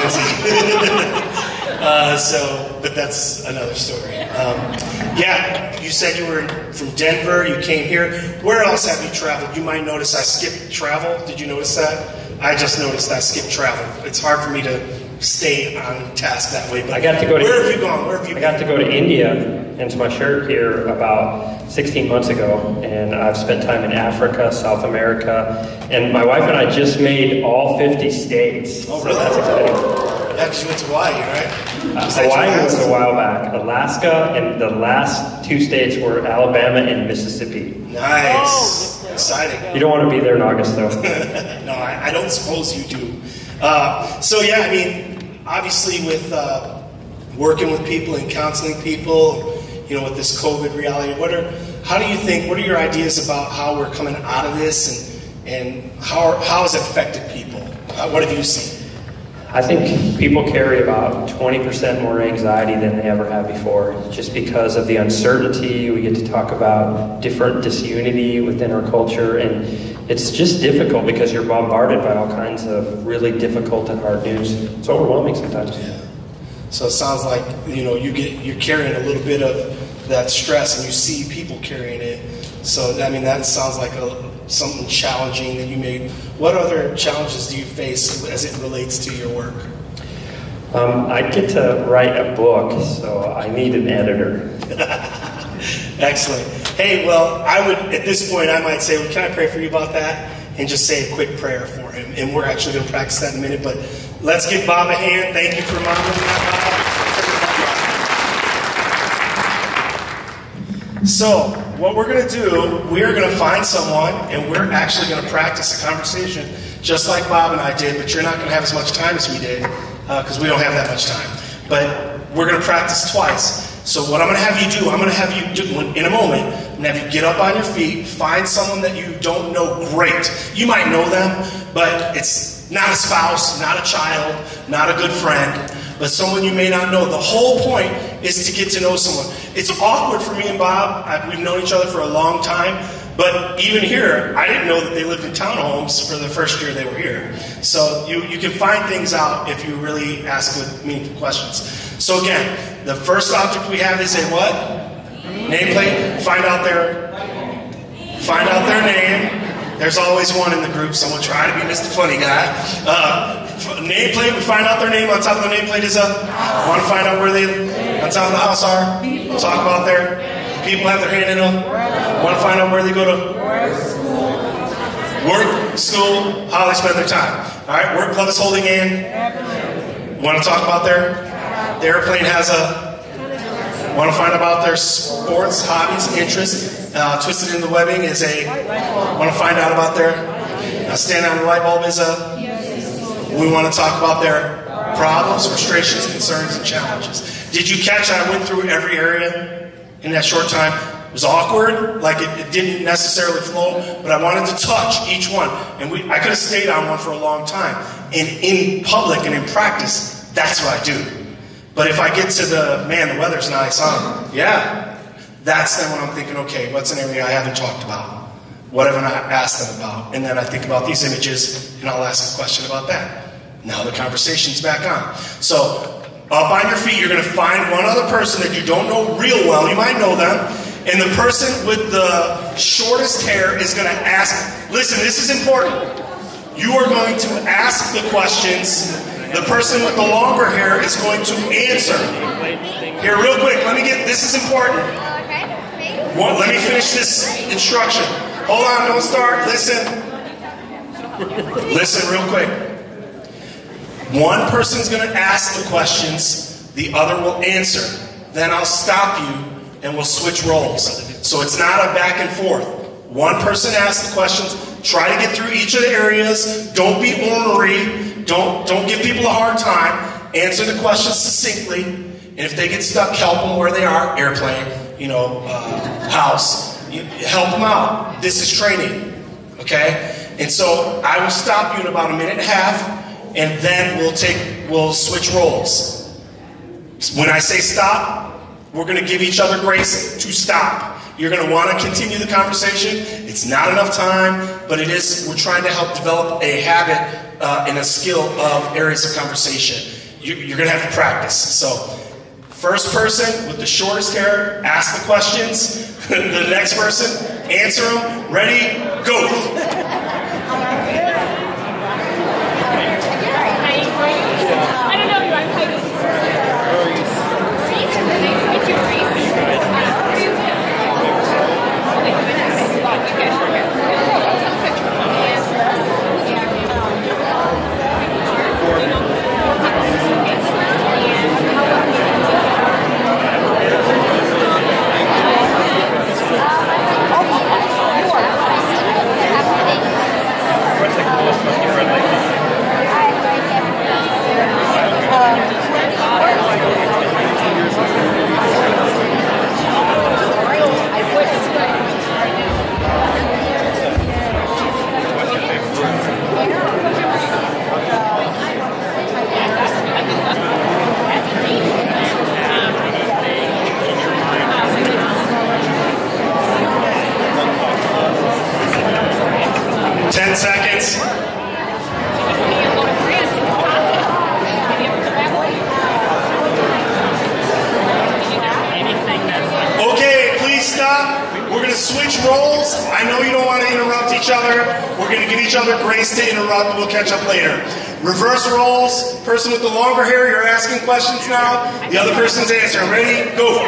onesie. uh, so, but that's another story. Um, yeah, you said you were from Denver. You came here. Where else have you traveled? You might notice I skipped travel. Did you notice that? I just noticed I skipped travel. It's hard for me to stay on task that way. But I got to go to. Where have you gone? Where have you I been? got to go to India, hence my shirt here, about sixteen months ago, and I've spent time in Africa, South America, and my wife and I just made all fifty states. Oh, really? So that's exciting. Yeah, because you went to Hawaii, right? Uh, Was that Hawaii your was last? a while back. Alaska, and the last two states were Alabama and Mississippi. Nice. Exciting. You don't want to be there in August, though. No, I, I don't suppose you do. Uh, so, yeah, I mean, obviously with uh, working with people and counseling people, you know, with this COVID reality, what are, how do you think, what are your ideas about how we're coming out of this and, and how, how has it affected people? Uh, what have you seen? I think people carry about twenty percent more anxiety than they ever have before, just because of the uncertainty. We get to talk about different disunity within our culture, and it's just difficult because you're bombarded by all kinds of really difficult and hard news. It's overwhelming sometimes. Yeah. So it sounds like, you know, you get, you're carrying a little bit of that stress and you see people carrying it. So, I mean, that sounds like a, something challenging that you made. What other challenges do you face as it relates to your work? Um, I get to write a book, so I need an editor. Excellent. Hey, well, I would, at this point, I might say, well, can I pray for you about that? And just say a quick prayer for him. And we're actually going to practice that in a minute, but let's give Bob a hand. Thank you for modeling that, Bob. So, what we're going to do, we are going to find someone, and we're actually going to practice a conversation, just like Bob and I did, but you're not going to have as much time as we did, because uh, we don't have that much time. But we're going to practice twice. So what I'm going to have you do, I'm going to have you do, in a moment, I'm going to have you get up on your feet, find someone that you don't know great. You might know them, but it's not a spouse, not a child, not a good friend, but someone you may not know. The whole point is to get to know someone. It's awkward for me and Bob. I, we've known each other for a long time, but even here, I didn't know that they lived in townhomes for the first year they were here. So you, you can find things out if you really ask good, meaningful questions. So again, the first object we have is a what? Nameplate. Find out their, find out their name. There's always one in the group, so we'll try to be Mister Funny Guy. Uh, nameplate, we find out their name. On top of the nameplate is a, want to find out where they, on top of the house are. Talk about their, people have their hand in them. Want to find out where they go to? Work, school, how they spend their time. All right, work club is holding in. Want to talk about their, the airplane has a, want to find about their sports, hobbies, interests. Uh, twisted in the webbing is a, want to find out about their, uh, stand on the light bulb is a, We want to talk about their problems, frustrations, concerns, and challenges. Did you catch I went through every area in that short time? It was awkward, like it, it didn't necessarily flow, but I wanted to touch each one. And we, I could have stayed on one for a long time. And in public and in practice, that's what I do. But if I get to the, man, the weather's nice, huh? Yeah. That's then when I'm thinking, okay, what's an area I haven't talked about? What haven't I asked them about? And then I think about these images, and I'll ask a question about that. Now the conversation's back on. So, up on your feet, you're going to find one other person that you don't know real well. You might know them. And the person with the shortest hair is going to ask, listen, this is important. You are going to ask the questions. The person with the longer hair is going to answer. Here, real quick, let me get, this is important. One, let me finish this instruction. Hold on, don't start, listen. Listen real quick. One person's going to ask the questions, the other will answer. Then I'll stop you and we'll switch roles. So it's not a back and forth. One person asks the questions, try to get through each of the areas, don't be ornery, don't, don't give people a hard time, answer the questions succinctly, and if they get stuck, help them where they are, airplane, you know, uh, house, you, help them out. This is training, okay? And so I will stop you in about a minute and a half, and then we'll take, we'll switch roles. When I say stop, we're going to give each other grace to stop. You're going to want to continue the conversation. It's not enough time, but it is, we're trying to help develop a habit uh, and a skill of areas of conversation. You, you're going to have to practice. So, first person with the shortest hair, ask the questions. The next person, answer them. Ready? Go. I don't know if I'm hiding. Ten seconds. Okay, please stop. We're going to switch roles. I know you don't want to interrupt each other. We're going to give each other grace to interrupt. We'll catch up later. Reverse roles. Person with the longer hair, you're asking questions now. The other person's answering. Ready? Go.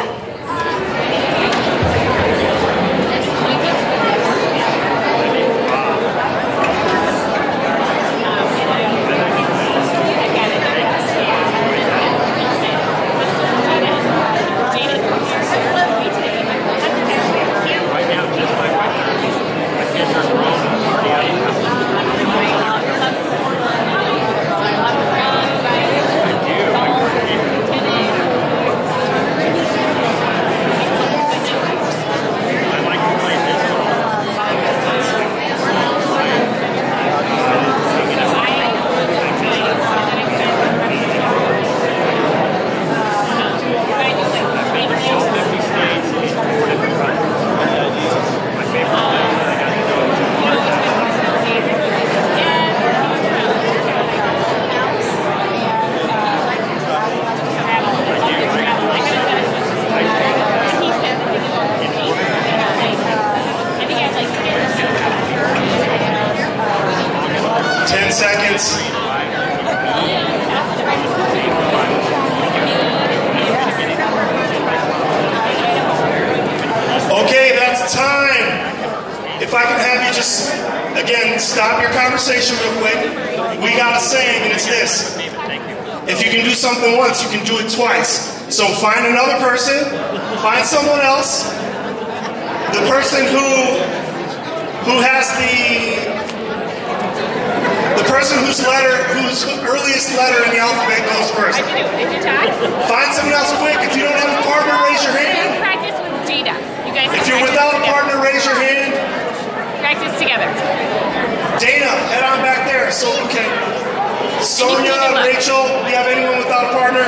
Stop your conversation real quick. We got a saying, and it's this. If you can do something once, you can do it twice. So find another person, find someone else. The person who who has the the person whose letter, whose earliest letter in the alphabet goes first. I can do it. Did you talk? Find someone else quick. If you don't have a partner, raise your We're hand. gonna practice with Jada. You guys can If you're practice without a together. partner, raise your hand. Practice together. Dana, head on back there. So, okay. Sonia, Rachel, do you have anyone without a partner?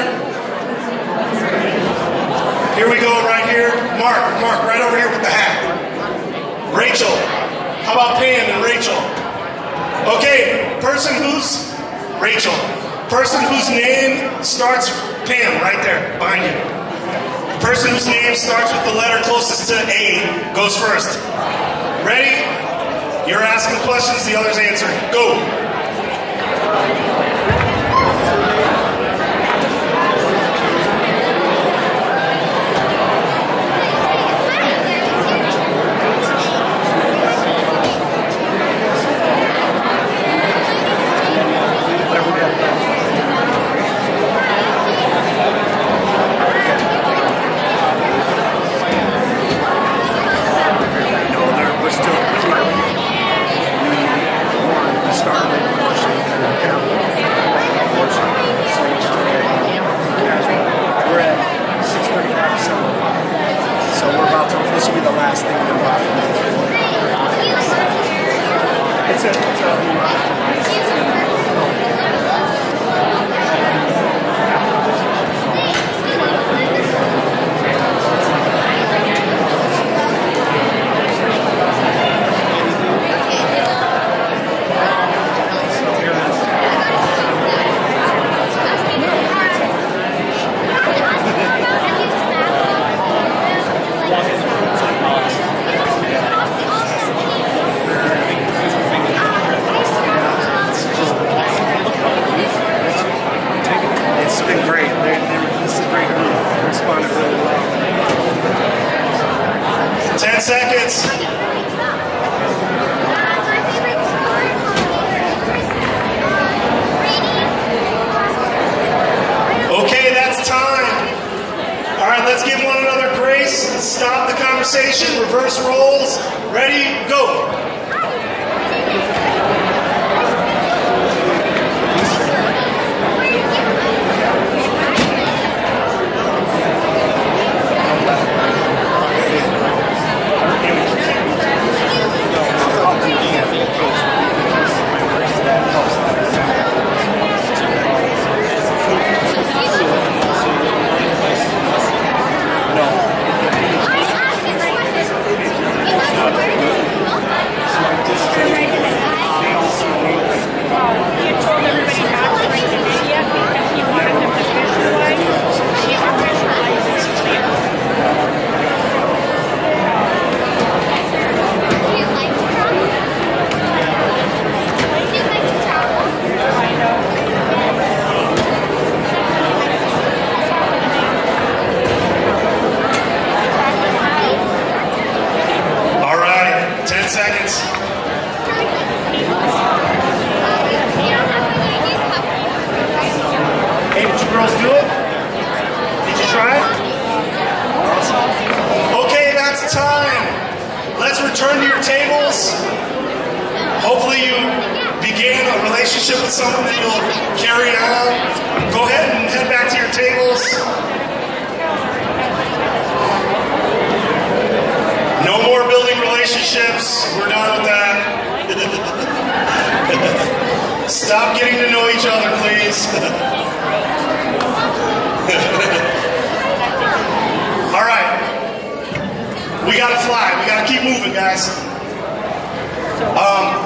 Here we go, right here. Mark, Mark, right over here with the hat. Rachel. How about Pam and Rachel? Okay, person who's Rachel. Person whose name starts Pam, right there, behind you. Person whose name starts with the letter closest to A goes first. Ready? You're asking questions, the others answer. Go. Reverse roles. Ready? Go. Return to your tables. Hopefully you began a relationship with someone that you'll carry on. Go ahead and head back to your tables. No more building relationships. We're done with that. Stop getting to know each other, please. All right. We gotta fly. We gotta keep moving, guys. Um,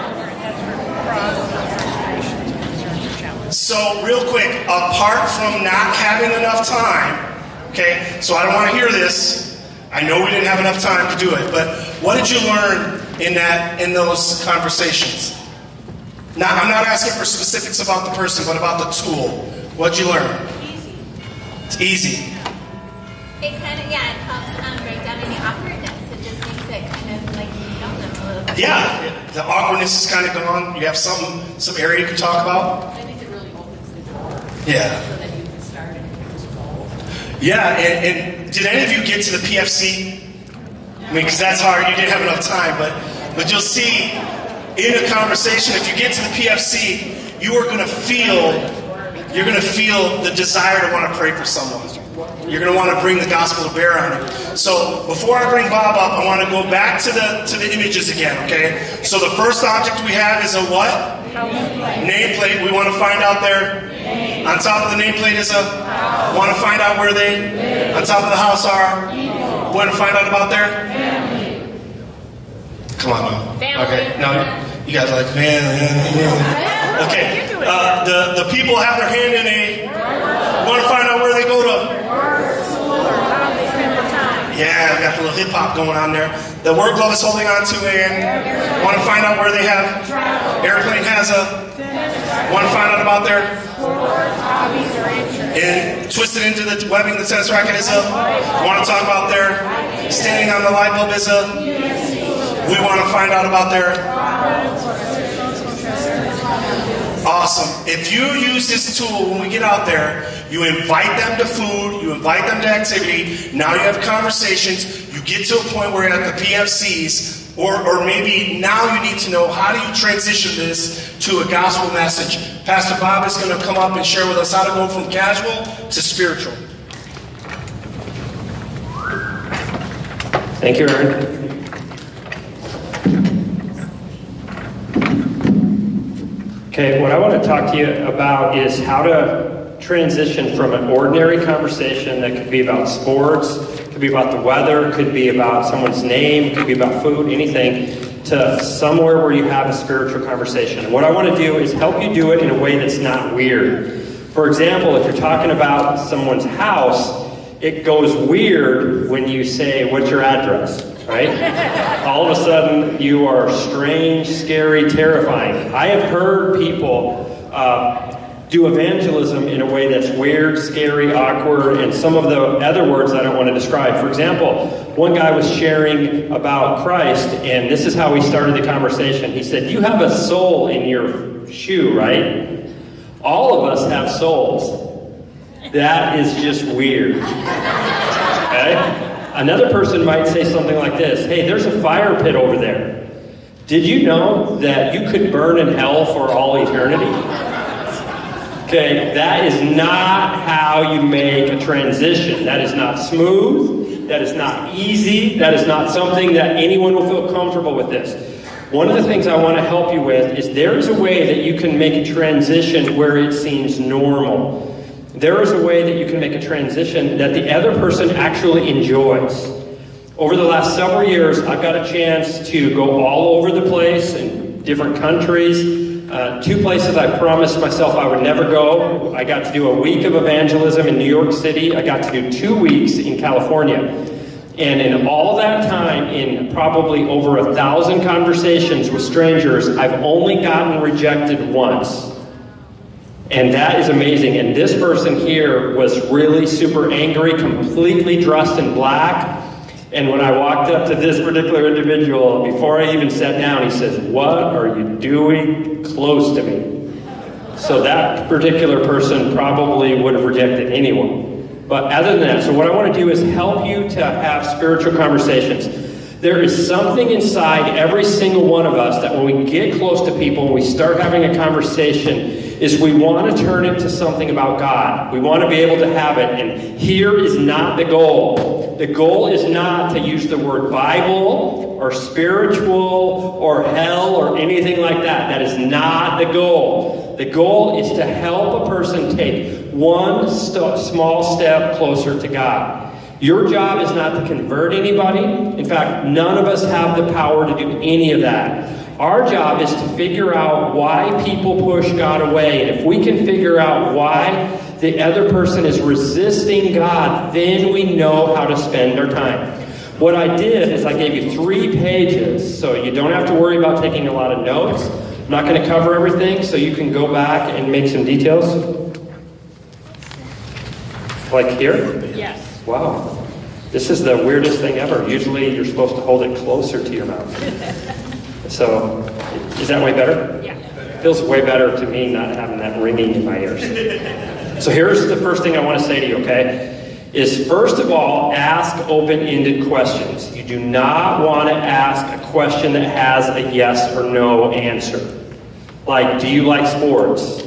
so, real quick, apart from not having enough time, okay, so I don't want to hear this. I know we didn't have enough time to do it, but what did you learn in that, in those conversations? Now, I'm not asking for specifics about the person, but about the tool. What'd you learn? Easy. It's easy. It kind of, yeah, it helps um, break down any awkwardness. It just makes it kind of like you know them a little bit. Yeah, the awkwardness is kind of gone. You have some some area you can talk about. I think it really opens the door. Yeah. So that you can start and roll. Yeah, and, and did any of you get to the P F C? I mean, because that's hard. You didn't have enough time, but but you'll see in a conversation, if you get to the P F C, you are going to feel, you're going to feel the desire to want to pray for someone. You're going to want to bring the gospel to bear on it. So before I bring Bob up, I want to go back to the to the images again, okay? So the first object we have is a what? Nameplate. We want to find out their... On top of the nameplate is a... Want to find out where they... On top of the house are... Want to find out about their... Come on, Mom. Okay, now you guys are like, man, okay. Uh, the, the people have their hand in a... Want to find out where they go to... Yeah, we got the little hip hop going on there. The work glove is holding on to and want to find out where they have. Airplane has a. Want to find out about their. And twisted into the webbing, the tennis racket is a. Want to talk about their. Standing on the light bulb is a. We want to find out about their. Awesome. If you use this tool when we get out there, you invite them to food, you invite them to activity, now you have conversations, you get to a point where you're at the P F Cs, or, or maybe now you need to know how do you transition this to a gospel message. Pastor Bob is going to come up and share with us how to go from casual to spiritual. Thank you, Aaron. Okay, what I want to talk to you about is how to transition from an ordinary conversation that could be about sports, could be about the weather, could be about someone's name, could be about food, anything, to somewhere where you have a spiritual conversation. And what I want to do is help you do it in a way that's not weird. For example, if you're talking about someone's house, it goes weird when you say, what's your address? Right? All of a sudden, you are strange, scary, terrifying. I have heard people uh, do evangelism in a way that's weird, scary, awkward, and some of the other words I don't want to describe. For example, one guy was sharing about Christ, and this is how he started the conversation. He said, you have a soul in your shoe, right? All of us have souls. That is just weird. Okay? Another person might say something like this, hey, there's a fire pit over there. Did you know that you could burn in hell for all eternity? Okay, that is not how you make a transition. That is not smooth. That is not easy. That is not something that anyone will feel comfortable with this. One of the things I want to help you with is there is a way that you can make a transition where it seems normal. There is a way that you can make a transition that the other person actually enjoys. Over the last several years, I've got a chance to go all over the place in different countries. Uh, two places I promised myself I would never go. I got to do a week of evangelism in New York City. I got to do two weeks in California. And in all that time, in probably over a thousand conversations with strangers, I've only gotten rejected once. And that is amazing. And this person here was really super angry, completely dressed in black. And when I walked up to this particular individual, before I even sat down, he says, what are you doing close to me? So that particular person probably would have rejected anyone. But other than that, so what I want to do is help you to have spiritual conversations. There is something inside every single one of us that when we get close to people, when we start having a conversation, is we want to turn it to something about God. We want to be able to have it. And here is not the goal. The goal is not to use the word Bible or spiritual or hell or anything like that. That is not the goal. The goal is to help a person take one st- small step closer to God. Your job is not to convert anybody. In fact, none of us have the power to do any of that. Our job is to figure out why people push God away. And if we can figure out why the other person is resisting God, then we know how to spend our time. What I did is I gave you three pages, so you don't have to worry about taking a lot of notes. I'm not going to cover everything, so you can go back and make some details. Like here? Yes. Wow. This is the weirdest thing ever. Usually you're supposed to hold it closer to your mouth. So, is that way better? Yeah. It feels way better to me not having that ringing in my ears. So here's the first thing I want to say to you, okay? is, first of all, ask open-ended questions. You do not want to ask a question that has a yes or no answer. Like, do you like sports?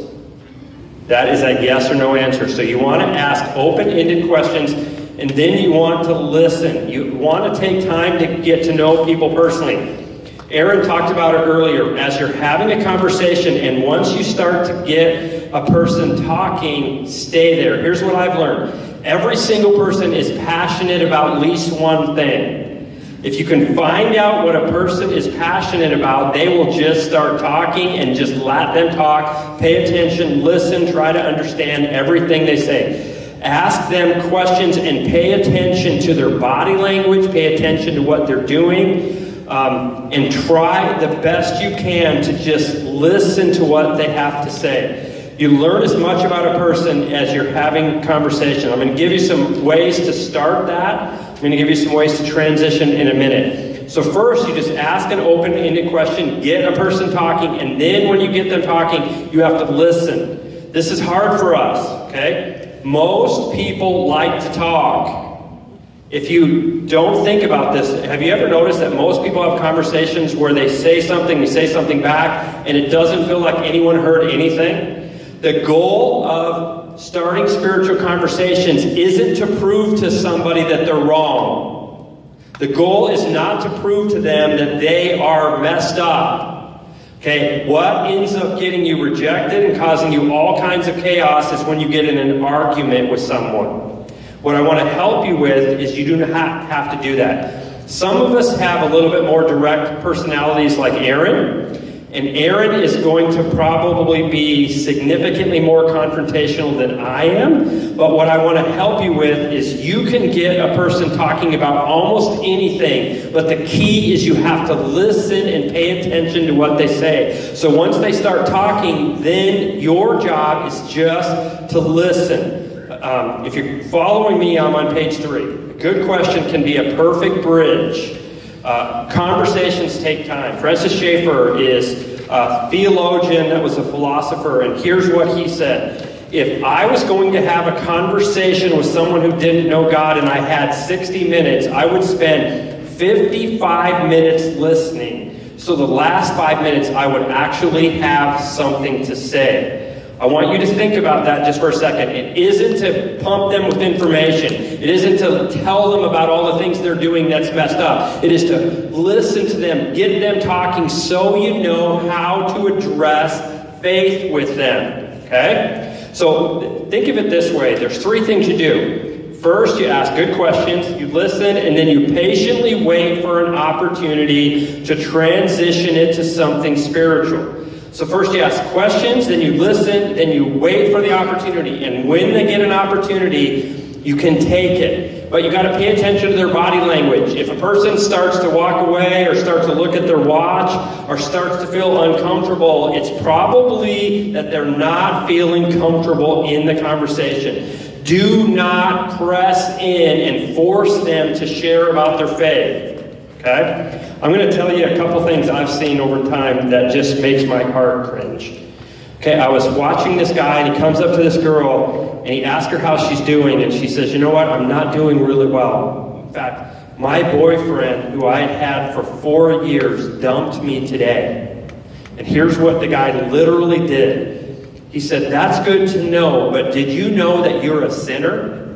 That is a yes or no answer. So you want to ask open-ended questions, and then you want to listen. You want to take time to get to know people personally. Aaron talked about it earlier. As you're having a conversation, and once you start to get a person talking, stay there. Here's what I've learned. Every single person is passionate about at least one thing. If you can find out what a person is passionate about, they will just start talking, and just let them talk. Pay attention, listen, try to understand everything they say. Ask them questions and pay attention to their body language, pay attention to what they're doing, um, and try the best you can to just listen to what they have to say. You learn as much about a person as you're having conversation. I'm going to give you some ways to start that. I'm going to give you some ways to transition in a minute. So first, you just ask an open-ended question, get a person talking, and then when you get them talking, you have to listen. This is hard for us, okay? Most people like to talk. If you don't think about this, have you ever noticed that most people have conversations where they say something, they say something back, and it doesn't feel like anyone heard anything? The goal of starting spiritual conversations isn't to prove to somebody that they're wrong. The goal is not to prove to them that they are messed up. Okay, what ends up getting you rejected and causing you all kinds of chaos is when you get in an argument with someone. What I want to help you with is you do not have to do that. Some of us have a little bit more direct personalities like Aaron. And Aaron is going to probably be significantly more confrontational than I am. But what I want to help you with is you can get a person talking about almost anything. But the key is you have to listen and pay attention to what they say. So once they start talking, then your job is just to listen. Um, if you're following me, I'm on page three. A good question can be a perfect bridge. Uh, conversations take time. Francis Schaeffer is a theologian that was a philosopher, and here's what he said. If I was going to have a conversation with someone who didn't know God and I had sixty minutes, I would spend fifty-five minutes listening. So the last five minutes I would actually have something to say. I want you to think about that just for a second. It isn't to pump them with information. It isn't to tell them about all the things they're doing that's messed up. It is to listen to them, get them talking so you know how to address faith with them. Okay? So think of it this way. There's three things you do. First, you ask good questions, you listen, and then you patiently wait for an opportunity to transition it to something spiritual. So first you ask questions, then you listen, then you wait for the opportunity. And when they get an opportunity, you can take it. But you got to pay attention to their body language. If a person starts to walk away or starts to look at their watch or starts to feel uncomfortable, it's probably that they're not feeling comfortable in the conversation. Do not press in and force them to share about their faith. Okay? I'm going to tell you a couple things I've seen over time that just makes my heart cringe. Okay, I was watching this guy, and he comes up to this girl, and he asks her how she's doing, and she says, you know what, I'm not doing really well. In fact, my boyfriend, who I had had for four years, dumped me today. And here's what the guy literally did. He said, that's good to know, but did you know that you're a sinner?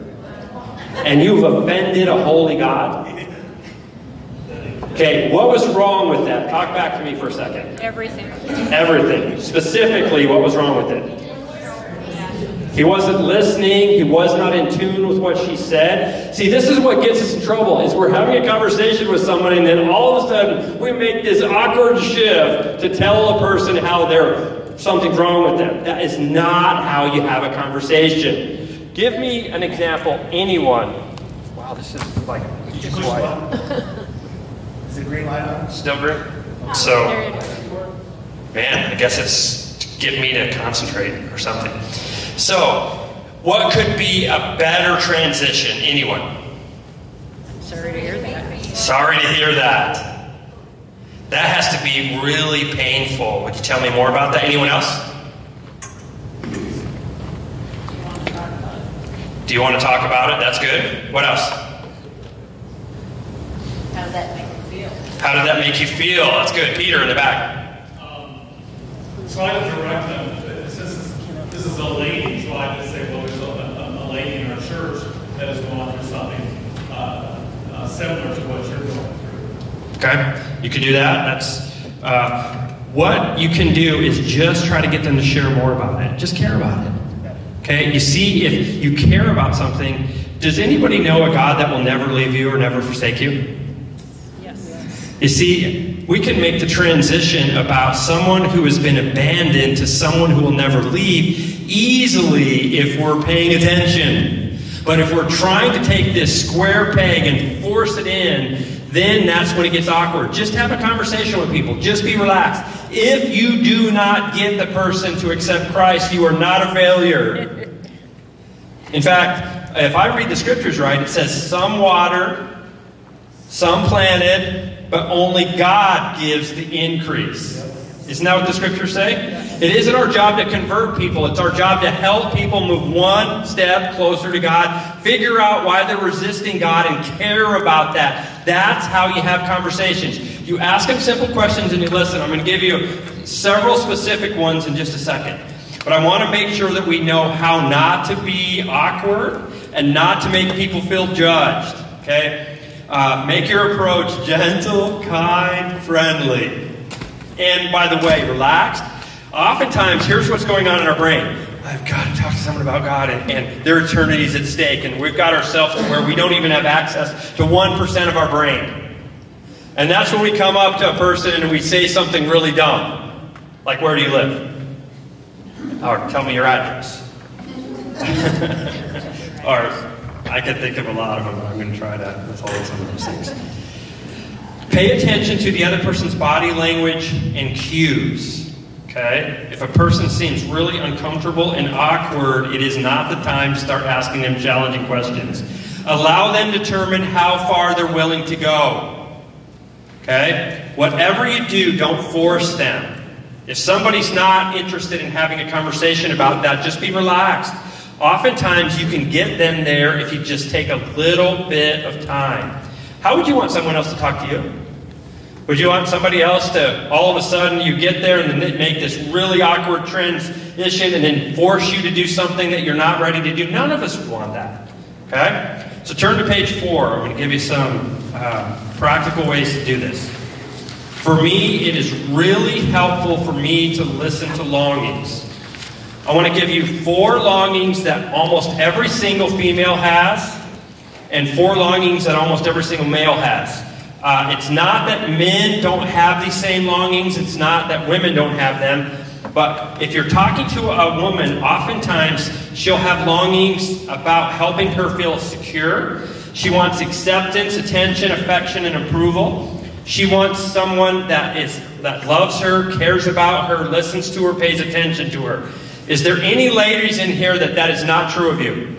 And you've offended a holy God? Okay, what was wrong with that? Talk back to me for a second. Everything. Everything. Specifically, what was wrong with it? He wasn't listening. He was not in tune with what she said. See, this is what gets us in trouble, is we're having a conversation with someone, and then all of a sudden, we make this awkward shift to tell a person how they're, something's wrong with them. That is not how you have a conversation. Give me an example, anyone. Wow, this is like, just quiet. Is the green light on? Still green? So, man, I guess it's to get me to concentrate or something. So, what could be a better transition? Anyone? Sorry to hear that. Sorry to hear that. That has to be really painful. Would you tell me more about that? Anyone else? Do Do you want to talk about it? That's good. What else? How does that make you feel? How did that make you feel? That's good. Peter in the back. Um, try to direct them. This is, this is a lady, so I just say, well, there's a, a, a lady in our church that is going through something uh, uh, similar to what you're going through. Okay, you can do that. That's uh, what you can do is just try to get them to share more about it. Just care about it. Okay, you see, if you care about something, does anybody know a God that will never leave you or never forsake you? Yes. You see, we can make the transition about someone who has been abandoned to someone who will never leave easily if we're paying attention. But if we're trying to take this square peg and force it in, then that's when it gets awkward. Just have a conversation with people. Just be relaxed. If you do not get the person to accept Christ, you are not a failure. In fact, if I read the scriptures right, it says some water, some planted, but only God gives the increase. Isn't that what the scriptures say? It isn't our job to convert people. It's our job to help people move one step closer to God, figure out why they're resisting God, and care about that. That's how you have conversations. You ask them simple questions and you listen. I'm going to give you several specific ones in just a second. But I want to make sure that we know how not to be awkward and not to make people feel judged. Okay? Uh, make your approach gentle, kind, friendly. And by the way, relaxed. Oftentimes, here's what's going on in our brain. I've got to talk to someone about God, and, and their eternity's at stake, and we've got ourselves to where we don't even have access to one percent of our brain. And that's when we come up to a person and we say something really dumb. Like, where do you live? Or tell me your address. Or I can think of a lot of them, but I'm going to try to withhold some of those things. Pay attention to the other person's body language and cues. Okay? If a person seems really uncomfortable and awkward, it is not the time to start asking them challenging questions. Allow them to determine how far they're willing to go. Okay? Whatever you do, don't force them. If somebody's not interested in having a conversation about that, just be relaxed. Oftentimes, you can get them there if you just take a little bit of time. How would you want someone else to talk to you? Would you want somebody else to, all of a sudden, you get there and then make this really awkward transition and then force you to do something that you're not ready to do? None of us would want that. Okay? So turn to page four. I'm going to give you some uh, practical ways to do this. For me, it is really helpful for me to listen to longings. I want to give you four longings that almost every single female has, and four longings that almost every single male has. Uh, it's not that men don't have these same longings. It's not that women don't have them. But if you're talking to a woman, oftentimes she'll have longings about helping her feel secure. She wants acceptance, attention, affection, and approval. She wants someone that is that loves her, cares about her, listens to her, pays attention to her. Is there any ladies in here that that is not true of you?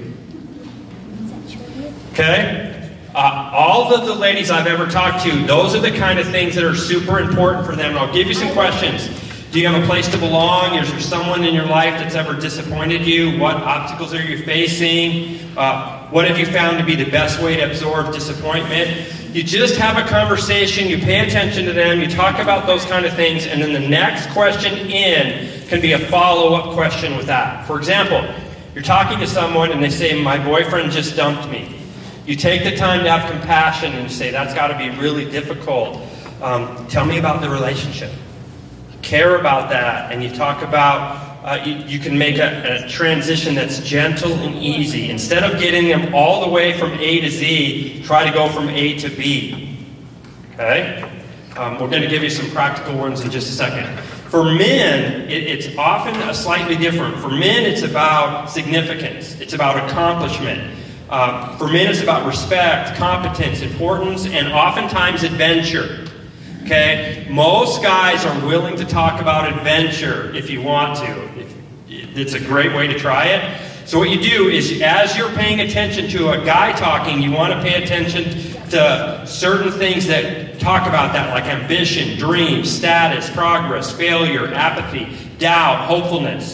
Okay? Uh, all of the ladies I've ever talked to, those are the kind of things that are super important for them. And I'll give you some questions. Do you have a place to belong? Is there someone in your life that's ever disappointed you? What obstacles are you facing? Uh, what have you found to be the best way to absorb disappointment? You just have a conversation, you pay attention to them, you talk about those kind of things, and then the next question in can be a follow-up question with that. For example, you're talking to someone and they say, my boyfriend just dumped me. You take the time to have compassion and you say, that's got to be really difficult. Um, tell me about the relationship. You care about that, and you talk about, uh, you, you can make a, a transition that's gentle and easy. Instead of getting them all the way from A to Z, try to go from A to B. Okay? Um, we're going to give you some practical ones in just a second. For men, it, it's often a slightly different. For men, it's about significance. It's about accomplishment. Uh, for men, it's about respect, competence, importance, and oftentimes adventure. Okay? Most guys are willing to talk about adventure if you want to. If, it's a great way to try it. So what you do is, as you're paying attention to a guy talking, you want to pay attention to certain things that talk about that, like ambition, dreams, status, progress, failure, apathy, doubt, hopefulness.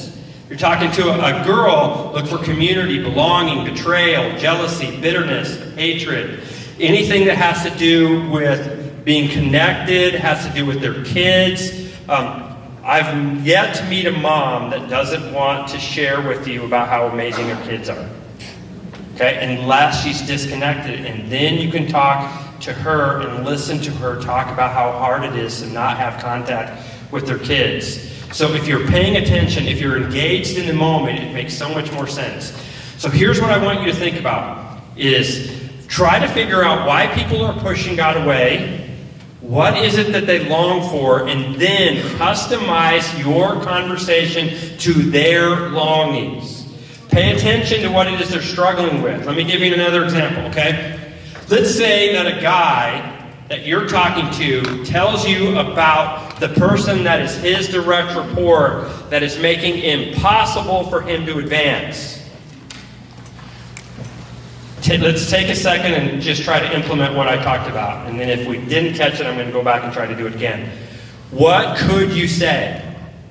You're talking to a, a girl, look for community, belonging, betrayal, jealousy, bitterness, hatred. Anything that has to do with being connected, has to do with their kids. Um, I've yet to meet a mom that doesn't want to share with you about how amazing her kids are. Okay, unless she's disconnected. And then you can talk to her and listen to her talk about how hard it is to not have contact with their kids. So if you're paying attention, if you're engaged in the moment, it makes so much more sense. So here's what I want you to think about, is try to figure out why people are pushing God away, what is it that they long for, and then customize your conversation to their longings. Pay attention to what it is they're struggling with. Let me give you another example, okay? Let's say that a guy that you're talking to tells you about the person that is his direct report that is making it impossible for him to advance. Let's take a second and just try to implement what I talked about. And then if we didn't catch it, I'm going to go back and try to do it again. What could you say?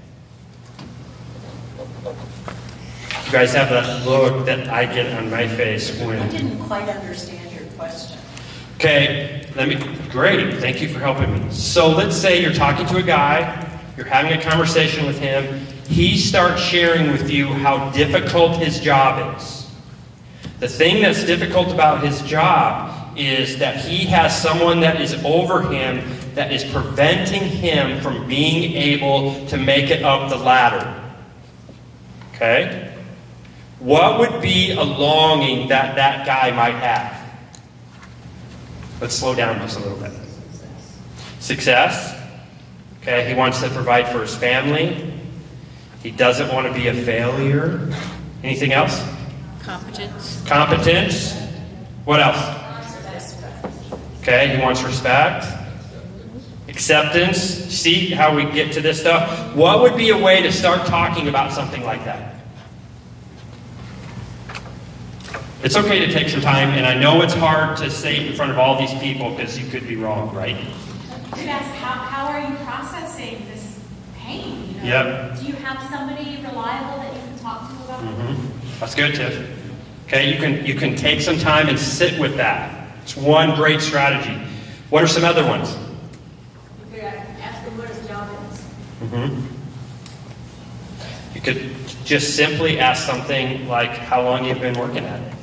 You guys have that look that I get on my face when... I didn't quite understand your question. Okay, let me, great, thank you for helping me. So let's say you're talking to a guy, you're having a conversation with him, he starts sharing with you how difficult his job is. The thing that's difficult about his job is that he has someone that is over him that is preventing him from being able to make it up the ladder. Okay? What would be a longing that that guy might have? Let's slow down just a little bit. Success. Okay, he wants to provide for his family. He doesn't want to be a failure. Anything else? Competence. Competence. What else? Okay, he wants respect. Acceptance. See how we get to this stuff? What would be a way to start talking about something like that? It's okay to take some time, and I know it's hard to say it in front of all these people because you could be wrong, right? You could ask, how, how are you processing this pain? You know? Yep. Do you have somebody reliable that you can talk to about Mm-hmm. That's good, Tiff. Okay, you can, you can take some time and sit with that. It's one great strategy. What are some other ones? You could ask him what his job is. Mm-hmm. You could just simply ask something like, how long you've been working at it?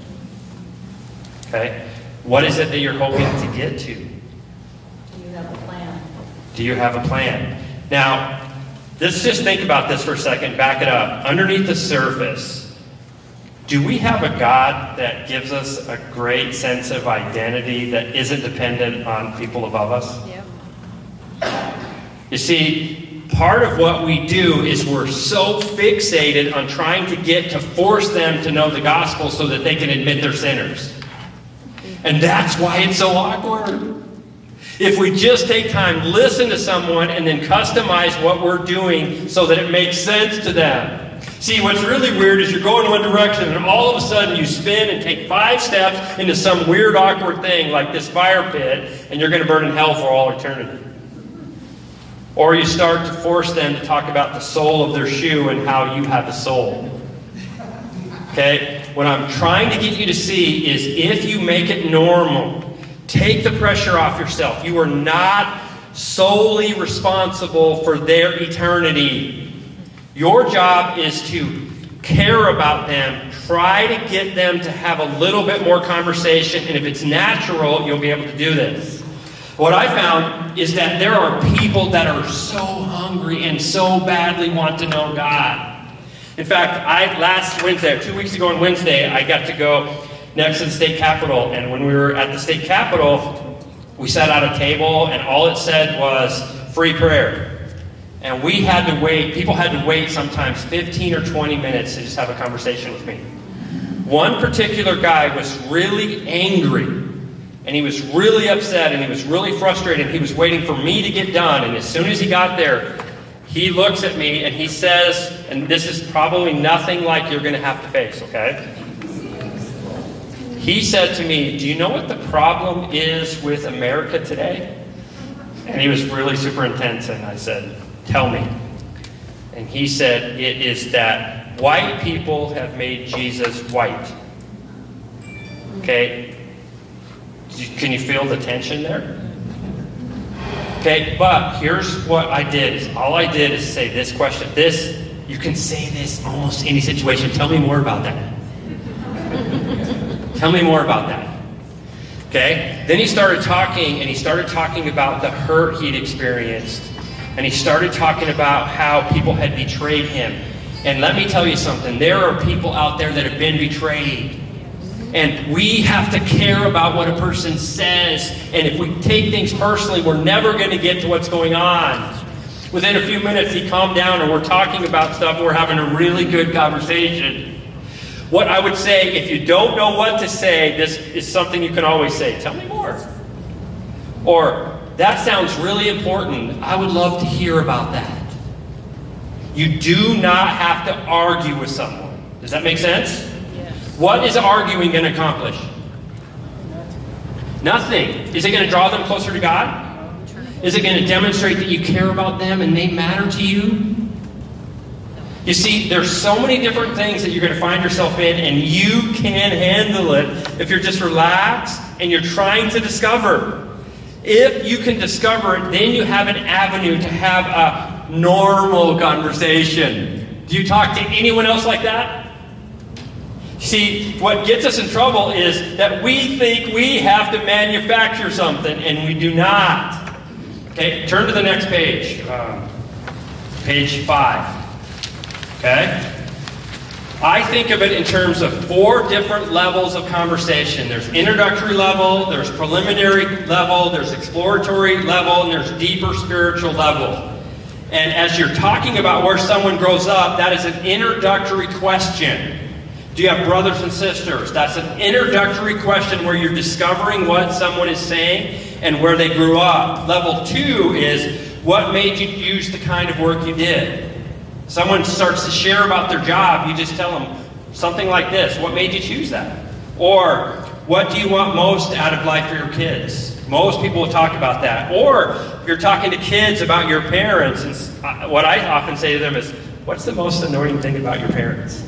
Okay? What is it that you're hoping to get to? Do you have a plan? Do you have a plan? Now, let's just think about this for a second. Back it up. Underneath the surface, do we have a God that gives us a great sense of identity that isn't dependent on people above us? Yep. You see, part of what we do is we're so fixated on trying to get to force them to know the gospel so that they can admit they're sinners. And that's why it's so awkward. If we just take time, listen to someone, and then customize what we're doing so that it makes sense to them. See, what's really weird is you're going one direction, and all of a sudden you spin and take five steps into some weird, awkward thing like this fire pit, and you're going to burn in hell for all eternity. Or you start to force them to talk about the sole of their shoe and how you have a soul. Okay? What I'm trying to get you to see is if you make it normal, take the pressure off yourself. You are not solely responsible for their eternity. Your job is to care about them, try to get them to have a little bit more conversation, and if it's natural, you'll be able to do this. What I found is that there are people that are so hungry and so badly want to know God. In fact, I last Wednesday, two weeks ago on Wednesday, I got to go next to the state capitol. And when we were at the state capitol, we sat at a table, and all it said was free prayer. And we had to wait, people had to wait sometimes fifteen or twenty minutes to just have a conversation with me. One particular guy was really angry, and he was really upset, and he was really frustrated. He was waiting for me to get done, and as soon as he got there, he looks at me and he says, and this is probably nothing like you're going to have to face, okay? He said to me, do you know what the problem is with America today? And he was really super intense, and I said, tell me. And he said, it is that white people have made Jesus white. Okay? Can you feel the tension there? Okay, but here's what I did. All I did is say this question. This, you can say this almost any situation. Tell me more about that. Tell me more about that. Okay? Then he started talking, and he started talking about the hurt he'd experienced. And he started talking about how people had betrayed him. And let me tell you something. There are people out there that have been betrayed. And we have to care about what a person says. And if we take things personally, we're never going to get to what's going on. Within a few minutes, he calmed down, and we're talking about stuff, and we're having a really good conversation. What I would say, if you don't know what to say, this is something you can always say. Tell me more. Or, that sounds really important. I would love to hear about that. You do not have to argue with someone. Does that make sense? What is arguing going to accomplish? Nothing. Is it going to draw them closer to God? Is it going to demonstrate that you care about them and they matter to you? You see, there's so many different things that you're going to find yourself in, and you can handle it if you're just relaxed and you're trying to discover. If you can discover it, then you have an avenue to have a normal conversation. Do you talk to anyone else like that? See, what gets us in trouble is that we think we have to manufacture something, and we do not. Okay, turn to the next page. Um, page five. Okay? I think of it in terms of four different levels of conversation. There's introductory level, there's preliminary level, there's exploratory level, and there's deeper spiritual level. And as you're talking about where someone grows up, that is an introductory question. Do you have brothers and sisters? That's an introductory question where you're discovering what someone is saying and where they grew up. Level two is, what made you choose the kind of work you did? Someone starts to share about their job, you just tell them something like this. What made you choose that? Or, what do you want most out of life for your kids? Most people will talk about that. Or, if you're talking to kids about your parents, and what I often say to them is, what's the most annoying thing about your parents?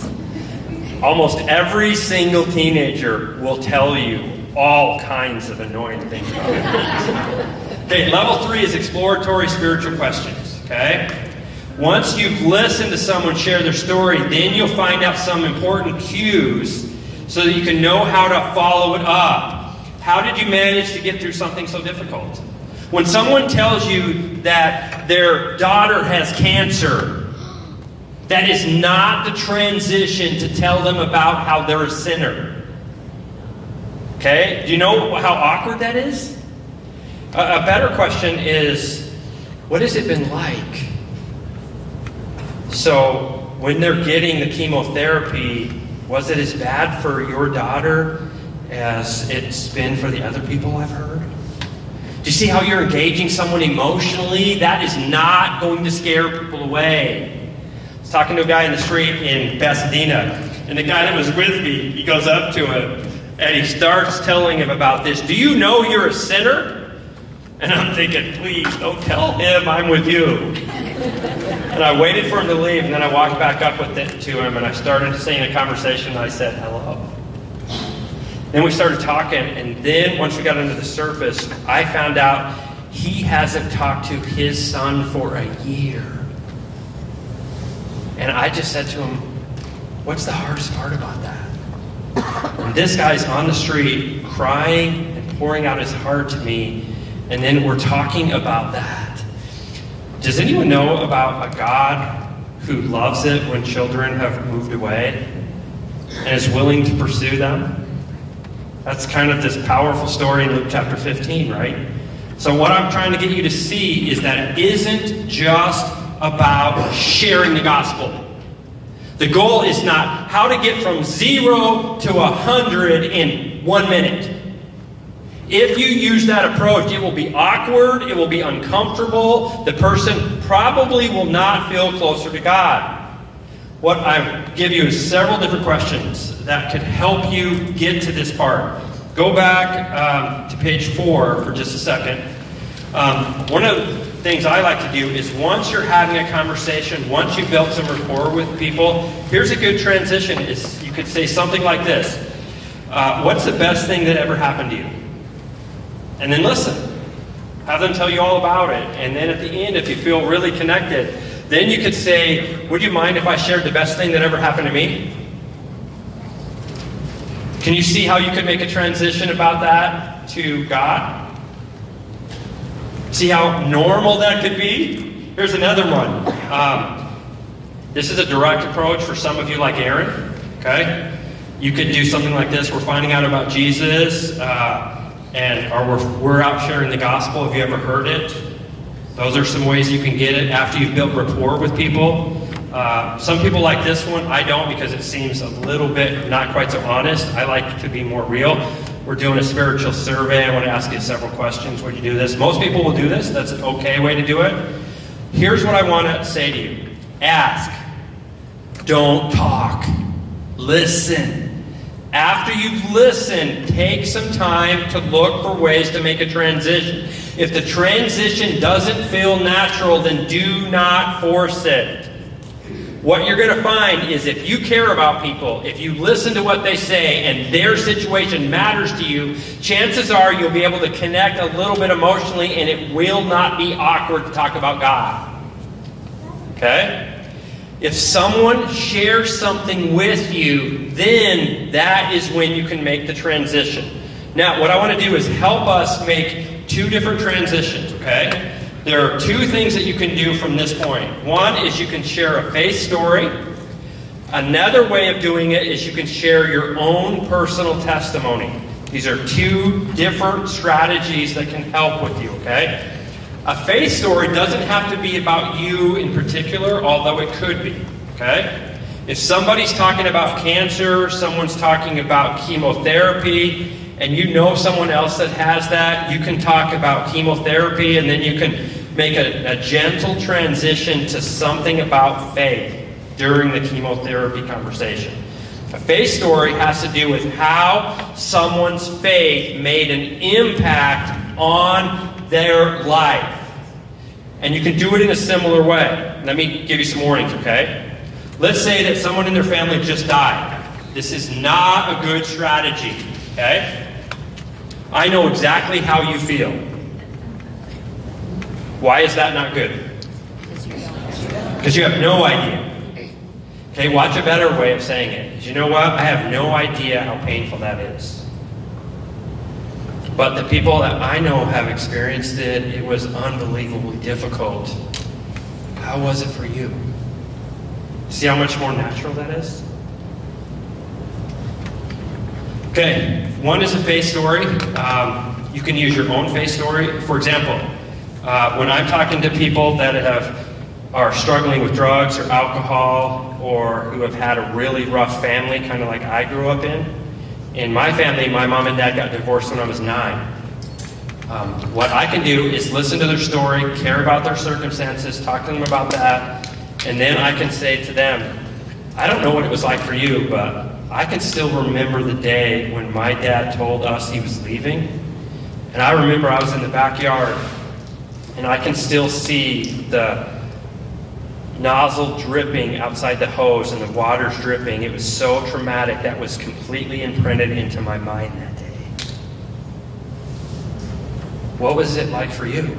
Almost every single teenager will tell you all kinds of annoying things about their parents. Okay, level three is exploratory spiritual questions. Okay? Once you've listened to someone share their story, then you'll find out some important cues so that you can know how to follow it up. How did you manage to get through something so difficult? When someone tells you that their daughter has cancer, that is not the transition to tell them about how they're a sinner. Okay? Do you know how awkward that is? A, a better question is, what has it been like? So, when they're getting the chemotherapy, was it as bad for your daughter as it's been for the other people I've heard? Do you see how you're engaging someone emotionally? That is not going to scare people away. I was talking to a guy in the street in Pasadena, and the guy that was with me, he goes up to him, and he starts telling him about this. Do you know you're a sinner? And I'm thinking, please, don't tell him I'm with you. And I waited for him to leave, and then I walked back up with it to him, and I started saying a conversation, and I said, hello. Then we started talking, and then once we got under the surface, I found out he hasn't talked to his son for a year. And I just said to him, what's the hardest part about that? And this guy's on the street crying and pouring out his heart to me, and then we're talking about that. Does anyone know about a God who loves it when children have moved away and is willing to pursue them? That's kind of this powerful story in Luke chapter fifteen, right? So what I'm trying to get you to see is that it isn't just about sharing the gospel. The goal is not how to get from zero to a hundred in one minute. If you use that approach, it will be awkward, it will be uncomfortable, the person probably will not feel closer to God. What I give you is several different questions that could help you get to this part. Go back um, to page four for just a second. Um, one of things I like to do is once you're having a conversation, once you've built some rapport with people, here's a good transition. Is you could say something like this. Uh, what's the best thing that ever happened to you? And then listen. Have them tell you all about it. And then at the end, if you feel really connected, then you could say, would you mind if I shared the best thing that ever happened to me? Can you see how you could make a transition about that to God? See how normal that could be? Here's another one. Um, this is a direct approach for some of you like Aaron. Okay? You could do something like this. We're finding out about Jesus, uh, and or we're, we're out sharing the gospel. Have you ever heard it? Those are some ways you can get it after you've built rapport with people. Uh, some people like this one. I don't, because it seems a little bit not quite so honest. I like to be more real. We're doing a spiritual survey. I want to ask you several questions. Would you do this? Most people will do this. That's an okay way to do it. Here's what I want to say to you. Ask. Don't talk. Listen. After you've listened, take some time to look for ways to make a transition. If the transition doesn't feel natural, then do not force it. What you're going to find is if you care about people, if you listen to what they say and their situation matters to you, chances are you'll be able to connect a little bit emotionally, and it will not be awkward to talk about God. Okay? If someone shares something with you, then that is when you can make the transition. Now, what I want to do is help us make two different transitions, okay? There are two things that you can do from this point. One is you can share a faith story. Another way of doing it is you can share your own personal testimony. These are two different strategies that can help with you, okay? A faith story doesn't have to be about you in particular, although it could be, okay? If somebody's talking about cancer, someone's talking about chemotherapy, and you know someone else that has that, you can talk about chemotherapy, and then you can make a, a gentle transition to something about faith during the chemotherapy conversation. A faith story has to do with how someone's faith made an impact on their life. And you can do it in a similar way. Let me give you some warnings, okay? Let's say that someone in their family just died. This is not a good strategy, okay? I know exactly how you feel. Why is that not good? Because you have no idea. Okay, watch a better way of saying it. You know what? I have no idea how painful that is. But the people that I know have experienced it, it was unbelievably difficult. How was it for you? See how much more natural that is? Okay, one is a faith story. Um, you can use your own faith story. For example, uh, when I'm talking to people that have are struggling with drugs or alcohol, or who have had a really rough family, kind of like I grew up in. In my family, my mom and dad got divorced when I was nine. Um, what I can do is listen to their story, care about their circumstances, talk to them about that, and then I can say to them, I don't know what it was like for you, but I can still remember the day when my dad told us he was leaving. And I remember I was in the backyard, and I can still see the nozzle dripping outside the hose and the water's dripping. It was so traumatic. That was completely imprinted into my mind that day. What was it like for you? Do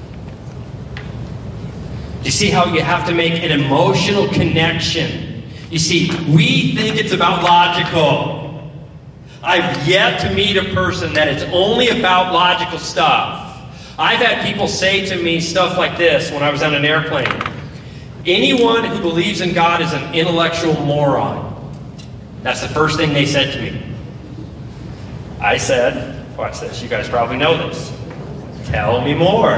you see how you have to make an emotional connection? You see, we think it's about logical. I've yet to meet a person that it's only about logical stuff. I've had people say to me stuff like this when I was on an airplane. Anyone who believes in God is an intellectual moron. That's the first thing they said to me. I said, watch this, you guys probably know this. Tell me more.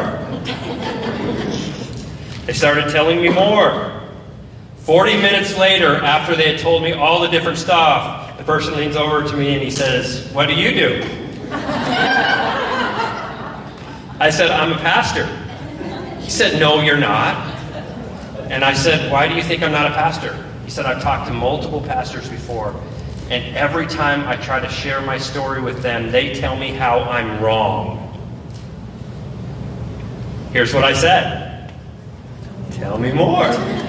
They started telling me more. forty minutes later, after they had told me all the different stuff, the person leans over to me and he says, what do you do? I said, I'm a pastor. He said, no, you're not. And I said, why do you think I'm not a pastor? He said, I've talked to multiple pastors before, and every time I try to share my story with them, they tell me how I'm wrong. Here's what I said. Tell me more.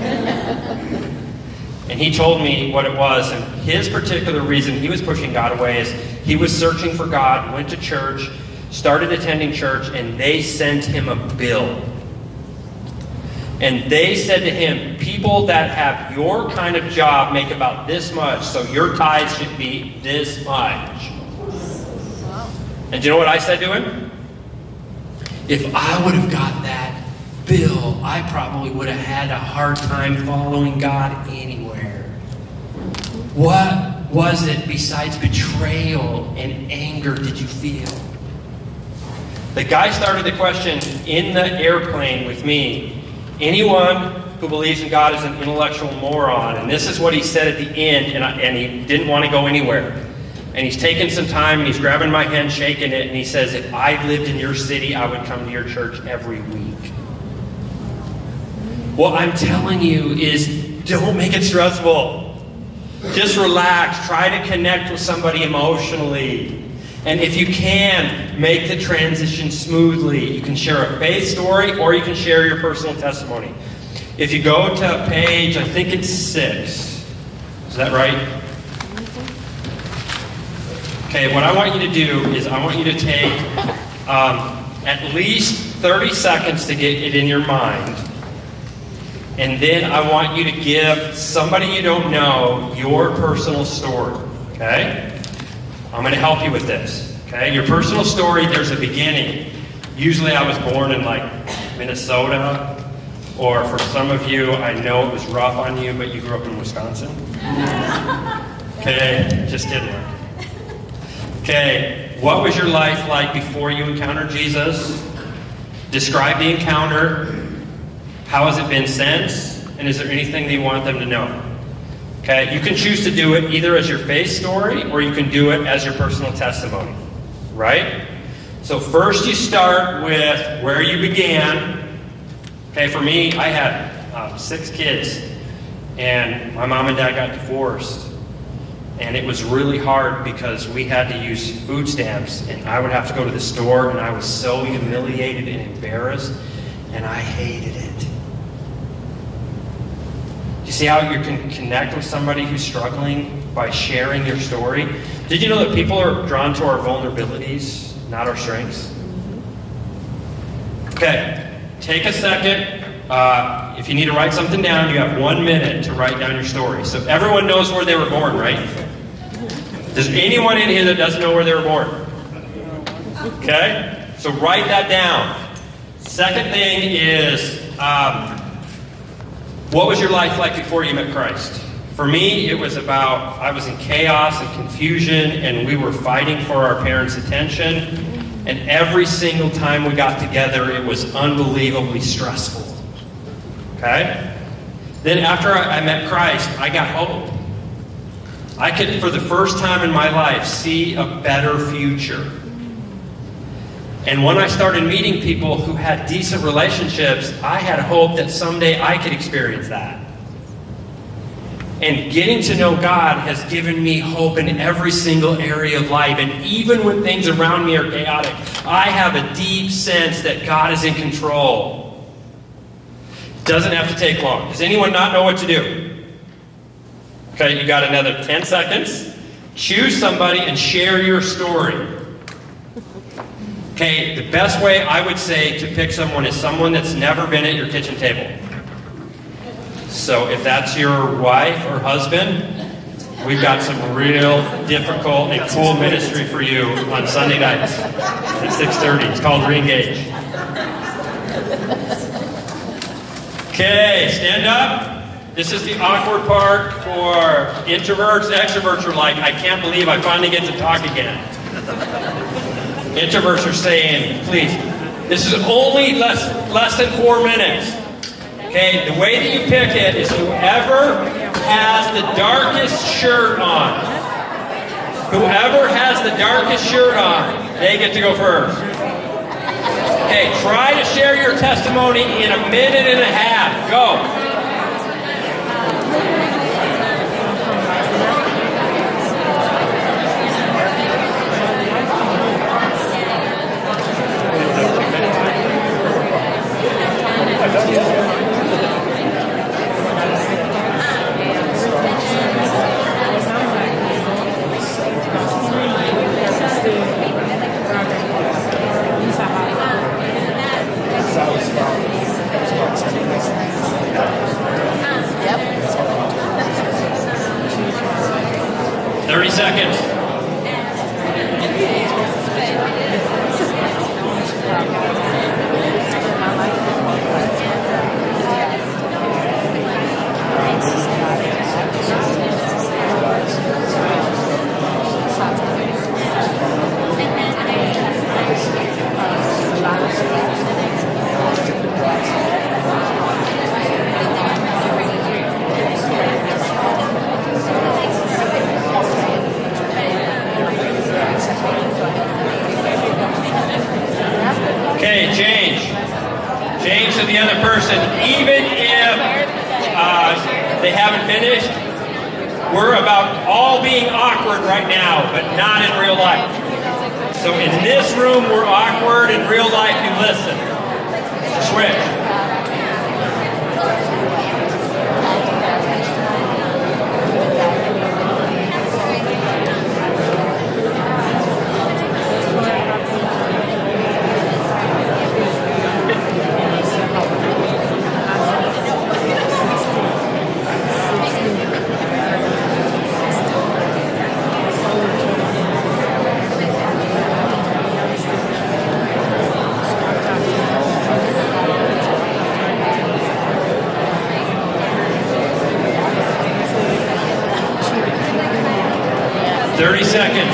And he told me what it was, and his particular reason he was pushing God away is he was searching for God, went to church, started attending church, and they sent him a bill. And they said to him, people that have your kind of job make about this much, so your tithes should be this much. And do you know what I said to him? If I would have got that bill, I probably would have had a hard time following God anywhere. What was it besides betrayal and anger did you feel? The guy started the question in the airplane with me. Anyone who believes in God is an intellectual moron. And this is what he said at the end, and, I, and he didn't want to go anywhere. And he's taking some time, and he's grabbing my hand, shaking it, and he says, if I lived in your city, I would come to your church every week. What I'm telling you is, don't make it stressful. Just relax. Try to connect with somebody emotionally. And if you can, make the transition smoothly. You can share a faith story, or you can share your personal testimony. If you go to page, I think it's six. Is that right? Okay, what I want you to do is I want you to take um, at least thirty seconds to get it in your mind. And then I want you to give somebody you don't know your personal story. Okay? I'm going to help you with this. Okay? Your personal story, there's a beginning. Usually I was born in like Minnesota. Or for some of you, I know it was rough on you, but you grew up in Wisconsin. Okay? Just kidding. Okay, what was your life like before you encountered Jesus? Describe the encounter. How has it been since? And is there anything that you want them to know? Okay, you can choose to do it either as your faith story or you can do it as your personal testimony. Right? So first you start with where you began. Okay, for me, I had um, six kids. And my mom and dad got divorced. And it was really hard because we had to use food stamps, and I would have to go to the store, and I was so humiliated and embarrassed, and I hated it. You see how you can connect with somebody who's struggling by sharing your story? Did you know that people are drawn to our vulnerabilities, not our strengths? Okay, take a second. Uh, if you need to write something down, you have one minute to write down your story. So everyone knows where they were born, right? Does anyone in here that doesn't know where they were born? Okay? So write that down. Second thing is, um, what was your life like before you met Christ? For me, it was about, I was in chaos and confusion, and we were fighting for our parents' attention. And every single time we got together, it was unbelievably stressful. Okay? Then after I met Christ, I got hope. I could, for the first time in my life, see a better future. And when I started meeting people who had decent relationships, I had hope that someday I could experience that. And getting to know God has given me hope in every single area of life. And even when things around me are chaotic, I have a deep sense that God is in control. Doesn't have to take long. Does anyone not know what to do? Okay, you got another ten seconds. Choose somebody and share your story. Okay, the best way I would say to pick someone is someone that's never been at your kitchen table. So if that's your wife or husband, we've got some real difficult and cool ministry for you on Sunday nights at six thirty. It's called Reengage. Okay, stand up. This is the awkward part for introverts. Extroverts are like, I can't believe I finally get to talk again. Introverts are saying, please, this is only less, less than four minutes. Okay, the way that you pick it is whoever has the darkest shirt on. Whoever has the darkest shirt on, they get to go first. Okay, try to share your testimony in a minute and a half. Go. seconds. Okay, change. Change to the other person. Even if uh, they haven't finished, we're about all being awkward right now, but not in real life. So in this room, we're awkward. In real life, you listen. Switch. thirty seconds.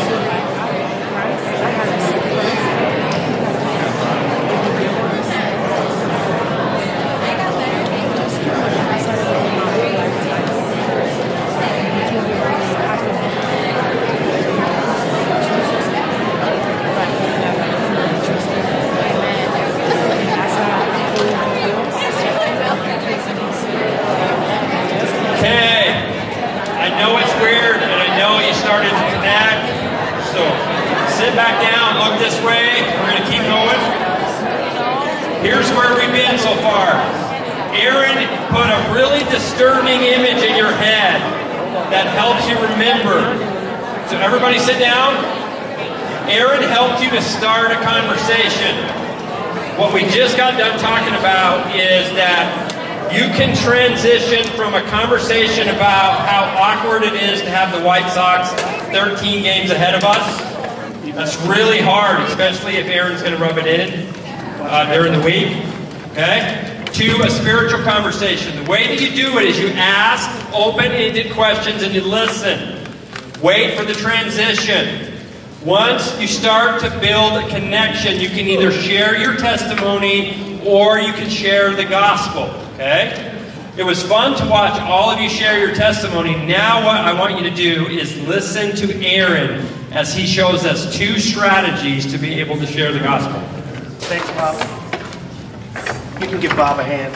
Okay. I know it's weird, and I know you started to connect. So sit back down, look this way. We're going to keep going. Here's where we've been so far. Aaron put a really disturbing image in your head that helps you remember. So everybody sit down. Aaron helped you to start a conversation. What we just got done talking about is that you can transition from a conversation about how awkward it is to have the White Sox thirteen games ahead of us. That's really hard, especially if Aaron's going to rub it in uh, during the week. Okay? To a spiritual conversation. The way that you do it is you ask open-ended questions and you listen. Wait for the transition. Once you start to build a connection, you can either share your testimony or you can share the gospel. Okay? It was fun to watch all of you share your testimony. Now what I want you to do is listen to Aaron as he shows us two strategies to be able to share the gospel. Thanks, Bob. You can give Bob a hand.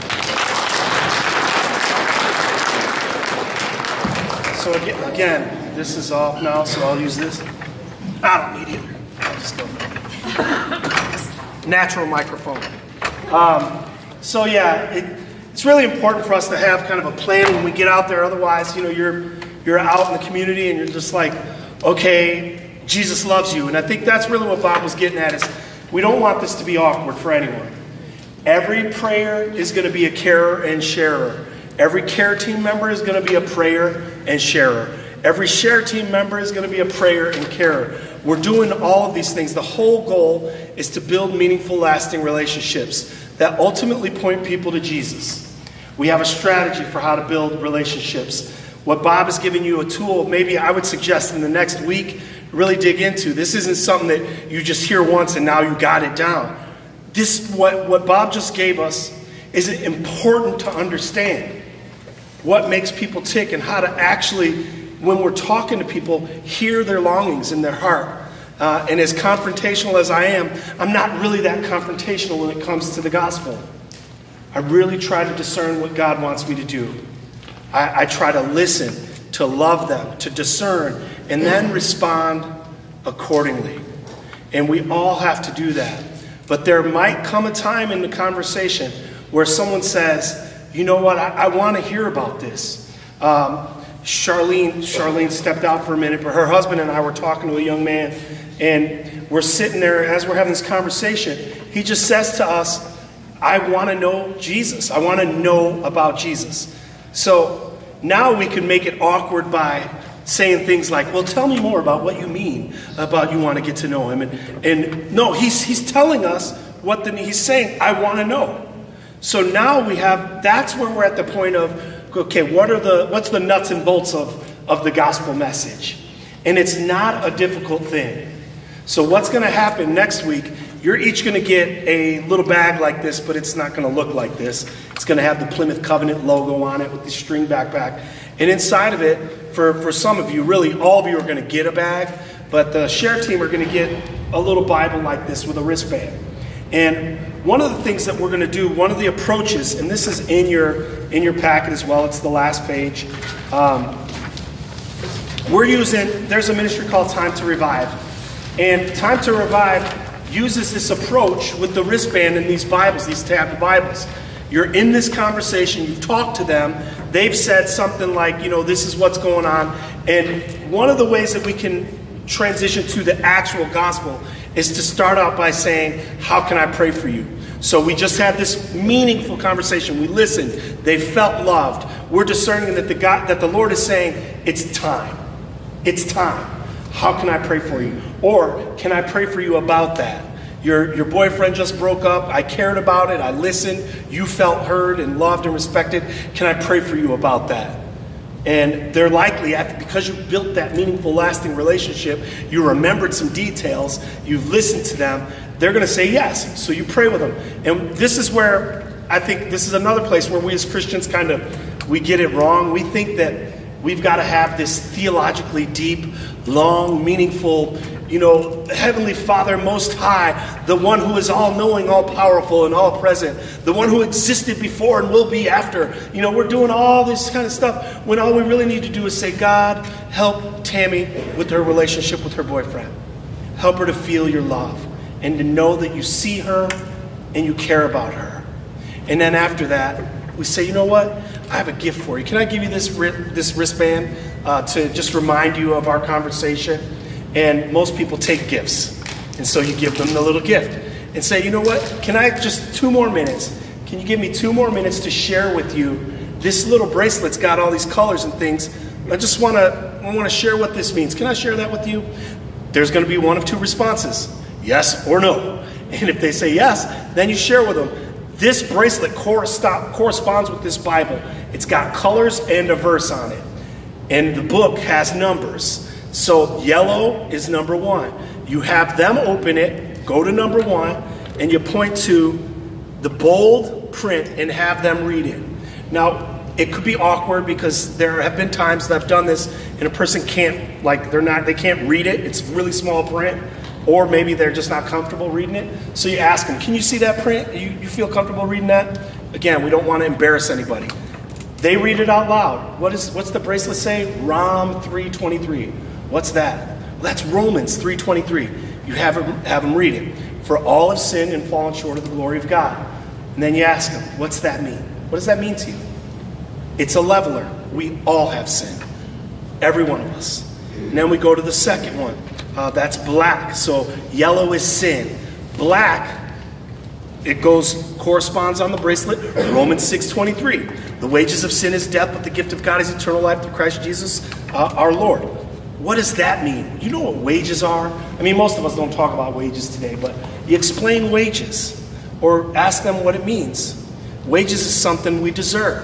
So again, again, this is off now, so I'll use this. I don't need either. I'll just go. Natural microphone. Um, so yeah, it, it's really important for us to have kind of a plan when we get out there. Otherwise, you know, you're you're out in the community and you're just like, okay, Jesus loves you. And I think that's really what Bob was getting at, is we don't want this to be awkward for anyone. Every prayer is going to be a carer and sharer. Every care team member is going to be a prayer and sharer. Every share team member is going to be a prayer and carer. We're doing all of these things. The whole goal is to build meaningful, lasting relationships that ultimately point people to Jesus. We have a strategy for how to build relationships. What Bob has given you a tool, maybe I would suggest in the next week, really dig into. This isn't something that you just hear once and now you got it down. This, what, what Bob just gave us, is important to understand. What makes people tick and how to actually, when we're talking to people, hear their longings in their heart. Uh, and as confrontational as I am, I'm not really that confrontational when it comes to the gospel. I really try to discern what God wants me to do. I, I try to listen, to love them, to discern, and then respond accordingly. And we all have to do that. But there might come a time in the conversation where someone says, you know what, I, I want to hear about this. Um, Charlene, Charlene stepped out for a minute, but her husband and I were talking to a young man, and we're sitting there as we're having this conversation. He just says to us, I want to know Jesus. I want to know about Jesus. So now we can make it awkward by saying things like, well, tell me more about what you mean about you want to get to know him. And, and no, he's, he's telling us what the, he's saying, I want to know. So now we have, that's where we're at the point of, okay, what are the, what's the nuts and bolts of, of the gospel message? And it's not a difficult thing. So what's going to happen next week, you're each going to get a little bag like this, but it's not going to look like this. It's going to have the Plymouth Covenant logo on it with the string backpack. And inside of it, for, for some of you, really all of you are going to get a bag, but the share team are going to get a little Bible like this with a wristband. And one of the things that we're going to do, one of the approaches, and this is in your, in your packet as well, it's the last page. Um, we're using, there's a ministry called Time to Revive. And Time to Revive uses this approach with the wristband and these Bibles, these tabbed Bibles. You're in this conversation, you've talked to them, they've said something like, you know, this is what's going on. And one of the ways that we can transition to the actual gospel is to start out by saying, how can I pray for you? So we just had this meaningful conversation. We listened. They felt loved. We're discerning that the God, that the Lord is saying, it's time. It's time. How can I pray for you? Or can I pray for you about that? Your, your boyfriend just broke up. I cared about it. I listened. You felt heard and loved and respected. Can I pray for you about that? And they're likely, because you've built that meaningful, lasting relationship, you remembered some details, you've listened to them, they're going to say yes. So you pray with them. And this is where, I think, this is another place where we as Christians kind of, we get it wrong. We think that we've got to have this theologically deep, long, meaningful, you know, Heavenly Father Most High, the one who is all-knowing, all-powerful, and all-present, the one who existed before and will be after. You know, we're doing all this kind of stuff when all we really need to do is say, God, help Tammy with her relationship with her boyfriend. Help her to feel your love and to know that you see her and you care about her. And then after that, we say, you know what? I have a gift for you. Can I give you this, this wristband uh, to just remind you of our conversation? And most people take gifts. And so you give them the little gift and say, you know what? Can I just two more minutes? Can you give me two more minutes to share with you? This little bracelet's got all these colors and things. I just want to I want to share what this means. Can I share that with you? There's going to be one of two responses. Yes or no. And if they say yes, then you share with them. This bracelet corresponds with this Bible. It's got colors and a verse on it. And the book has numbers. So yellow is number one. You have them open it, go to number one, and you point to the bold print and have them read it. Now, it could be awkward because there have been times that I've done this and a person can't, like, they're not, they can't read it. It's really small print. Or maybe they're just not comfortable reading it. So you ask them, can you see that print? You, you feel comfortable reading that? Again, we don't want to embarrass anybody. They read it out loud. What is, what's the bracelet say? Rom three twenty-three. What's that? Well, that's Romans three twenty-three. You have them, have them read it. For all have sinned and fallen short of the glory of God. And then you ask them, what's that mean? What does that mean to you? It's a leveler. We all have sinned. Every one of us. And then we go to the second one. Uh, that's black. So yellow is sin. Black, it goes, corresponds on the bracelet, Romans six twenty-three. The wages of sin is death, but the gift of God is eternal life through Christ Jesus, uh, our Lord. What does that mean? You know what wages are? I mean, most of us don't talk about wages today, but you explain wages or ask them what it means. Wages is something we deserve.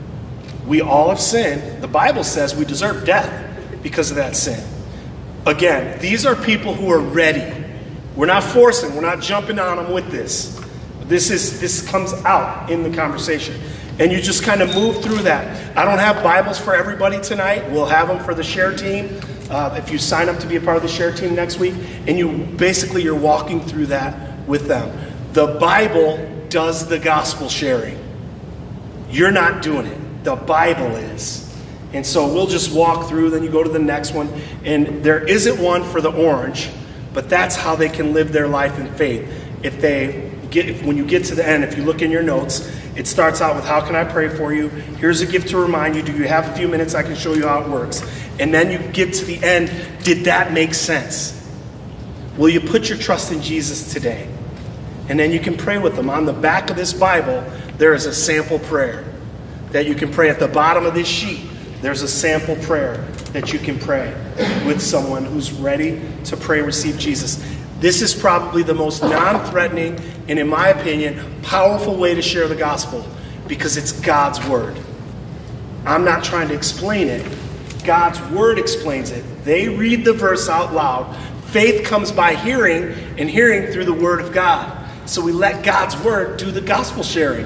We all have sinned. The Bible says we deserve death because of that sin. Again, these are people who are ready. We're not forcing, we're not jumping on them with this. This is this comes out in the conversation. And you just kind of move through that. I don't have Bibles for everybody tonight. We'll have them for the share team. Uh, if you sign up to be a part of the share team next week, and you basically you're walking through that with them. The Bible does the gospel sharing. You're not doing it. The Bible is. And so we'll just walk through, then you go to the next one. And there isn't one for the orange, but that's how they can live their life in faith. If they get, if, when you get to the end, if you look in your notes, it starts out with, how can I pray for you? Here's a gift to remind you. Do you have a few minutes? I can show you how it works. And then you get to the end. Did that make sense? Will you put your trust in Jesus today? And then you can pray with them. On the back of this Bible, there is a sample prayer that you can pray at the bottom of this sheet. there's a sample prayer that you can pray with someone who's ready to pray and receive Jesus. This is probably the most non-threatening and, in my opinion, powerful way to share the gospel because it's God's word. I'm not trying to explain it. God's word explains it. They read the verse out loud. Faith comes by hearing, and hearing through the word of God. So we let God's word do the gospel sharing.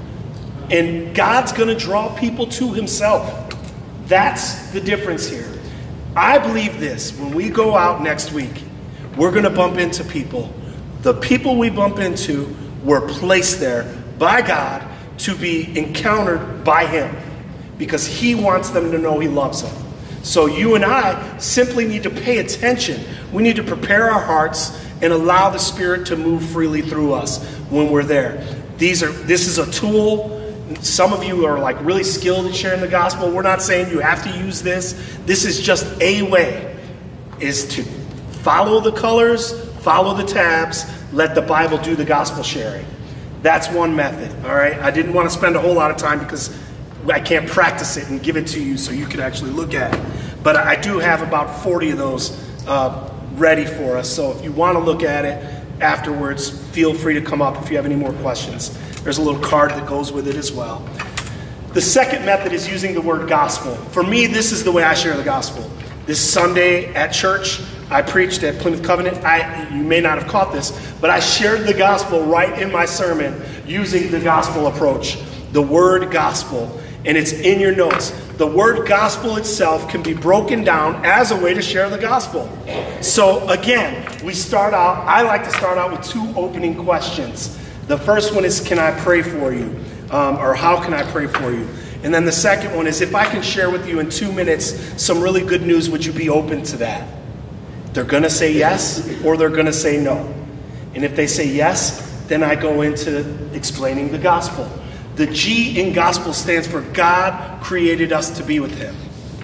And God's going to draw people to himself. That's the difference here. I believe this. When we go out next week, we're going to bump into people. The people we bump into were placed there by God to be encountered by him because he wants them to know he loves them. So you and I simply need to pay attention. We need to prepare our hearts and allow the Spirit to move freely through us when we're there. These are, this is a tool. Some of you are like really skilled at sharing the gospel. We're not saying you have to use this. This is just a way, is to follow the colors, follow the tabs, let the Bible do the gospel sharing. That's one method, all right? I didn't want to spend a whole lot of time because I can't practice it and give it to you so you can actually look at it. But I do have about forty of those uh, ready for us. So if you want to look at it afterwards, feel free to come up if you have any more questions. There's a little card that goes with it as well. The second method is using the word gospel. For me, this is the way I share the gospel. This Sunday at church, I preached at Plymouth Covenant. I, you may not have caught this, but I shared the gospel right in my sermon using the gospel approach, the word gospel. And it's in your notes. The word gospel itself can be broken down as a way to share the gospel. So again, we start out, I like to start out with two opening questions. The first one is, can I pray for you? Um, or how can I pray for you? And then the second one is, if I can share with you in two minutes some really good news, would you be open to that? They're going to say yes or they're going to say no. And if they say yes, then I go into explaining the gospel. The G in gospel stands for God created us to be with him.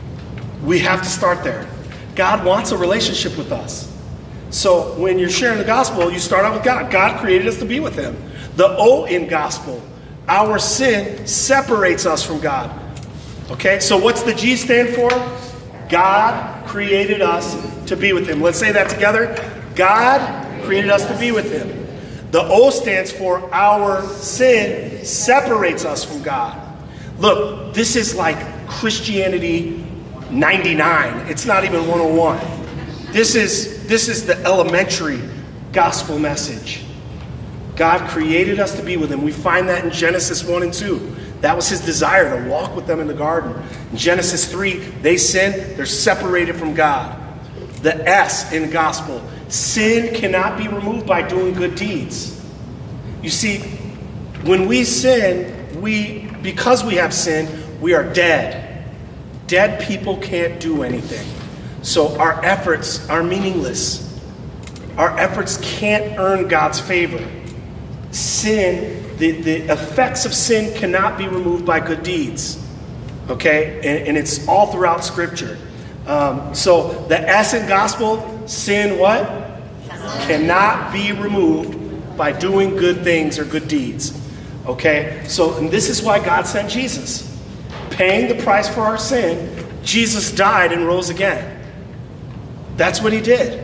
We have to start there. God wants a relationship with us. So when you're sharing the gospel, you start out with God. God created us to be with him. The O in gospel, our sin separates us from God. Okay, so what's the G stand for? God created us to be with him. Let's say that together. God created us to be with him. The O stands for our sin separates us from God. Look, this is like Christianity ninety-nine. It's not even one oh one. This is, this is the elementary gospel message. God created us to be with him. We find that in Genesis one and two. That was his desire, to walk with them in the garden. In Genesis three, they sin, they're separated from God. The S in the gospel, sin cannot be removed by doing good deeds. You see, when we sin, we, because we have sin, we are dead. Dead people can't do anything. So our efforts are meaningless. Our efforts can't earn God's favor. Sin, the, the effects of sin cannot be removed by good deeds. Okay? And, and it's all throughout Scripture. Um, so the S in gospel, sin what? Cannot be removed by doing good things or good deeds. Okay? So and this is why God sent Jesus. Paying the price for our sin, Jesus died and rose again. That's what he did.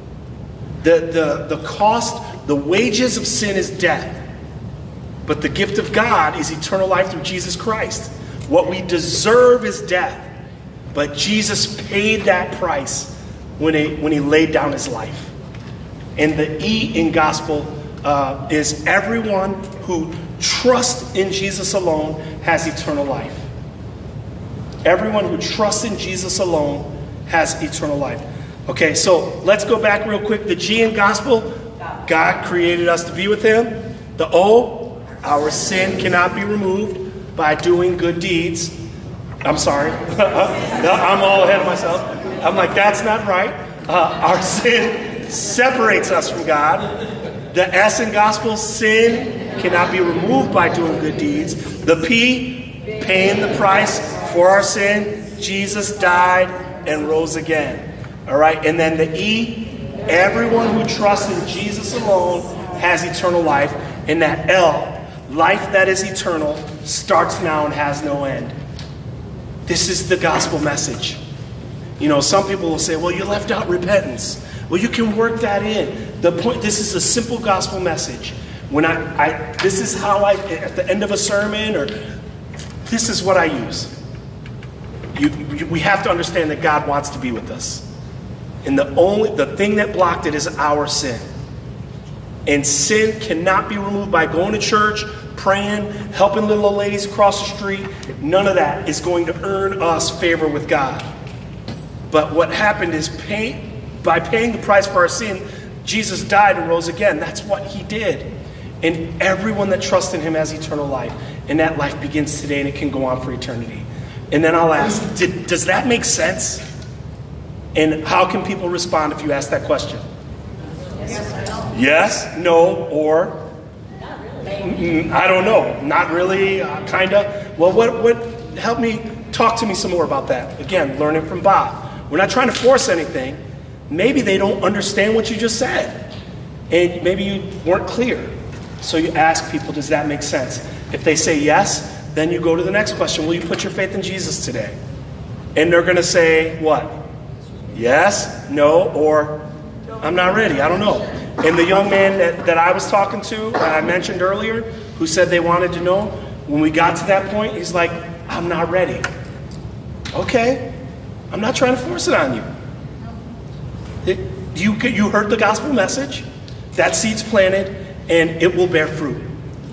The, the, the cost, the wages of sin is death. But the gift of God is eternal life through Jesus Christ. What we deserve is death. But Jesus paid that price when he, when he laid down his life. And the E in gospel uh, is everyone who trusts in Jesus alone has eternal life. Everyone who trusts in Jesus alone has eternal life. Okay, so let's go back real quick. The G in gospel, God created us to be with him. The O, our sin cannot be removed by doing good deeds. I'm sorry. I'm all ahead of myself. I'm like, that's not right. Uh, our sin separates us from God. The S in gospel, sin cannot be removed by doing good deeds. The P, paying the price for our sin. Jesus died and rose again. All right. And then the E, everyone who trusts in Jesus alone has eternal life. And that L, life that is eternal, starts now and has no end. This is the gospel message. You know, some people will say, well, you left out repentance. Well, you can work that in. The point, this is a simple gospel message. When I, I this is how I, at the end of a sermon, or this is what I use. You, you, we have to understand that God wants to be with us. And the only, the thing that blocked it is our sin. And sin cannot be removed by going to church, praying, helping little old ladies across the street. None of that is going to earn us favor with God. But what happened is pay, by paying the price for our sin, Jesus died and rose again. That's what he did. And everyone that trusts in him has eternal life. And that life begins today and it can go on for eternity. And then I'll ask, did, does that make sense? And how can people respond if you ask that question? Yes, no, or mm, I don't know. Not really, uh, kind of. Well, what, what, help me, talk to me some more about that. Again, learning from Bob. We're not trying to force anything. Maybe they don't understand what you just said. And maybe you weren't clear. So you ask people, does that make sense? If they say yes, then you go to the next question. Will you put your faith in Jesus today? And they're going to say what? Yes, no, or I'm not ready. I don't know. And the young man that, that I was talking to, that I mentioned earlier, who said they wanted to know, when we got to that point, he's like, I'm not ready. Okay, I'm not trying to force it on you. It, you, you heard the gospel message, that seed's planted, and it will bear fruit.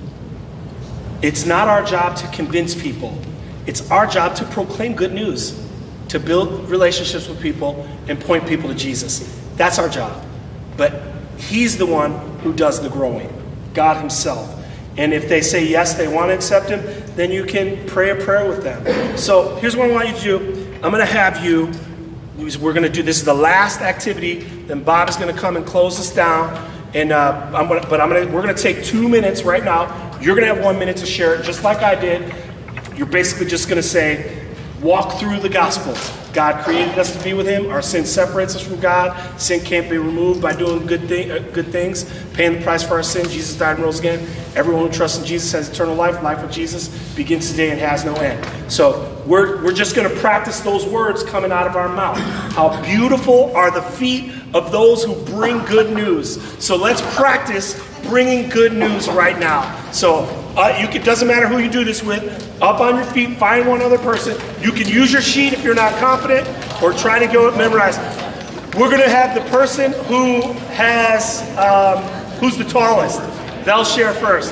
It's not our job to convince people. It's our job to proclaim good news, to build relationships with people and point people to Jesus. That's our job. But he's the one who does the growing, God himself. And if they say yes, they want to accept him, then you can pray a prayer with them. So here's what I want you to do. I'm going to have you, we're going to do, this is the last activity, then Bob is going to come and close us down. And uh, I'm gonna, but I'm gonna, we're going to take two minutes right now. You're going to have one minute to share it, just like I did. You're basically just going to say, walk through the gospel. God created us to be with him. Our sin separates us from God. Sin can't be removed by doing good, thing, uh, good things, paying the price for our sin. Jesus died and rose again. Everyone who trusts in Jesus has eternal life. Life with Jesus begins today and has no end. So we're, we're just going to practice those words coming out of our mouth. How beautiful are the feet of those who bring good news. So let's practice bringing good news right now. So uh, you can, doesn't matter who you do this with. Up on your feet, find one other person. You can use your sheet if you're not confident, or try to go memorize. We're going to have the person who has, um, who's the tallest. They'll share first.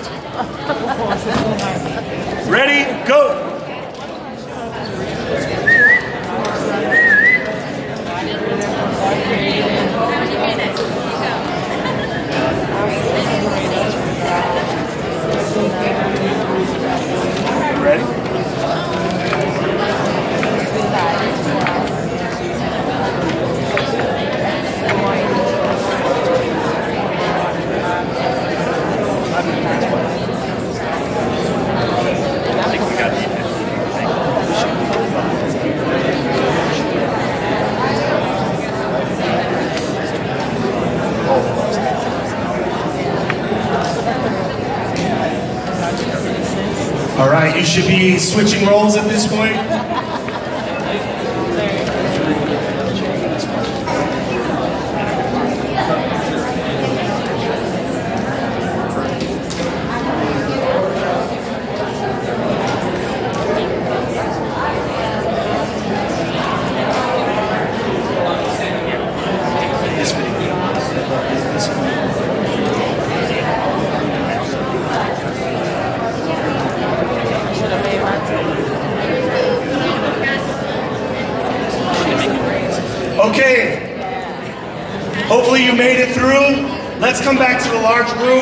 Ready? Go. Ready? All right, you should be switching roles at this point. Okay, hopefully you made it through. Let's come back to the large group.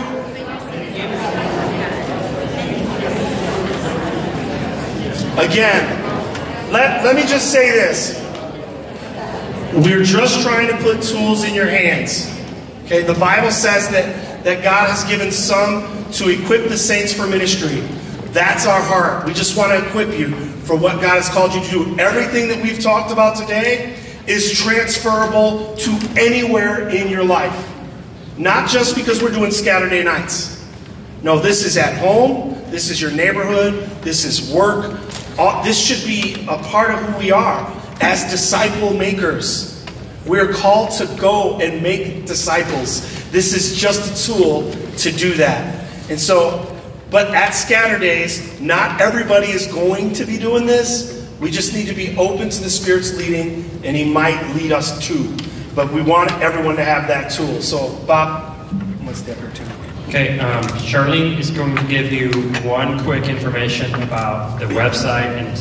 Again, let, let me just say this. We're just trying to put tools in your hands. Okay, the Bible says that, that God has given some to equip the saints for ministry. That's our heart. We just want to equip you for what God has called you to do. Everything that we've talked about today is transferable to anywhere in your life. Not just because we're doing Scatterday nights. No, this is at home. This is your neighborhood. This is work. All, this should be a part of who we are as disciple makers. We're called to go and make disciples. This is just a tool to do that. And so, but at Scatterdays, not everybody is going to be doing this. We just need to be open to the Spirit's leading, and He might lead us too. But we want everyone to have that tool. So, Bob, I'm going to step here too. Okay, um, Charlene is going to give you one quick information about the website. And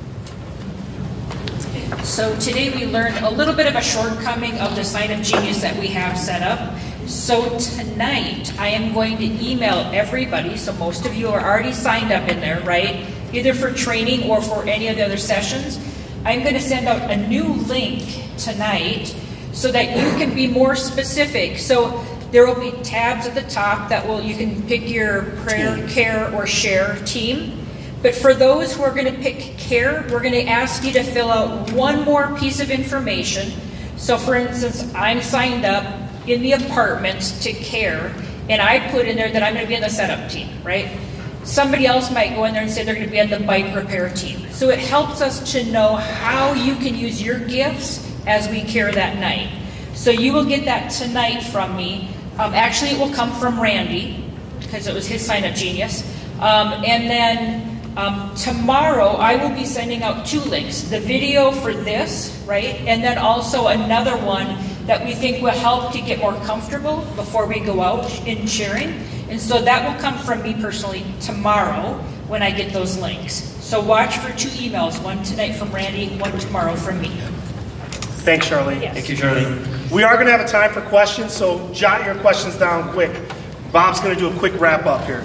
so today we learned a little bit of a shortcoming of the Sign of Genius that we have set up. So tonight I am going to email everybody, so most of you are already signed up in there, right? Either for training or for any of the other sessions. I'm going to send out a new link tonight so that you can be more specific. So there will be tabs at the top that will, you can pick your prayer, care, or share team. But for those who are going to pick care, we're going to ask you to fill out one more piece of information. So for instance, I'm signed up in the apartments to care, and I put in there that I'm going to be on the setup team, right? Somebody else might go in there and say they're going to be on the bike repair team. So it helps us to know how you can use your gifts as we care that night. So you will get that tonight from me. Um, actually, it will come from Randy, because it was his Sign Up Genius. Um, and then um, tomorrow, I will be sending out two links. The video for this, right? And then also another one that we think will help to get more comfortable before we go out in sharing. And so that will come from me personally tomorrow when I get those links. So watch for two emails, one tonight from Randy, one tomorrow from me. Thanks, Charlene. Yes. thank you, Charlene. We are going to have a time for questions, so jot your questions down quick. Bob's going to do a quick wrap up here.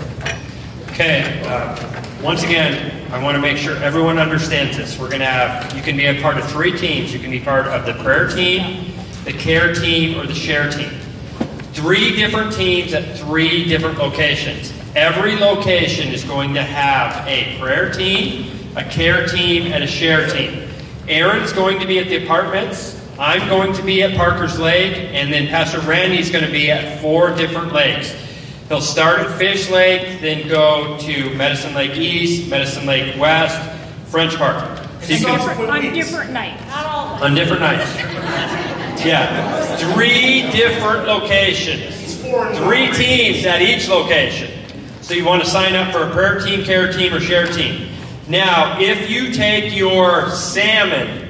Okay, uh, once again, I want to make sure everyone understands this. We're going to have, you can be a part of three teams. You can be part of the prayer team, the care team, or the share team. Three different teams at three different locations. Every location is going to have a prayer team, a care team, and a share team. Aaron's going to be at the apartments. I'm going to be at Parker's Lake, and then Pastor Randy's going to be at four different lakes. He'll start at Fish Lake, then go to Medicine Lake East, Medicine Lake West, French Park. So you So can, on different nights, not all. on different nights. Yeah, three different locations. Three teams at each location. So you want to sign up for a prayer team, care team, or share team. Now, if you take your salmon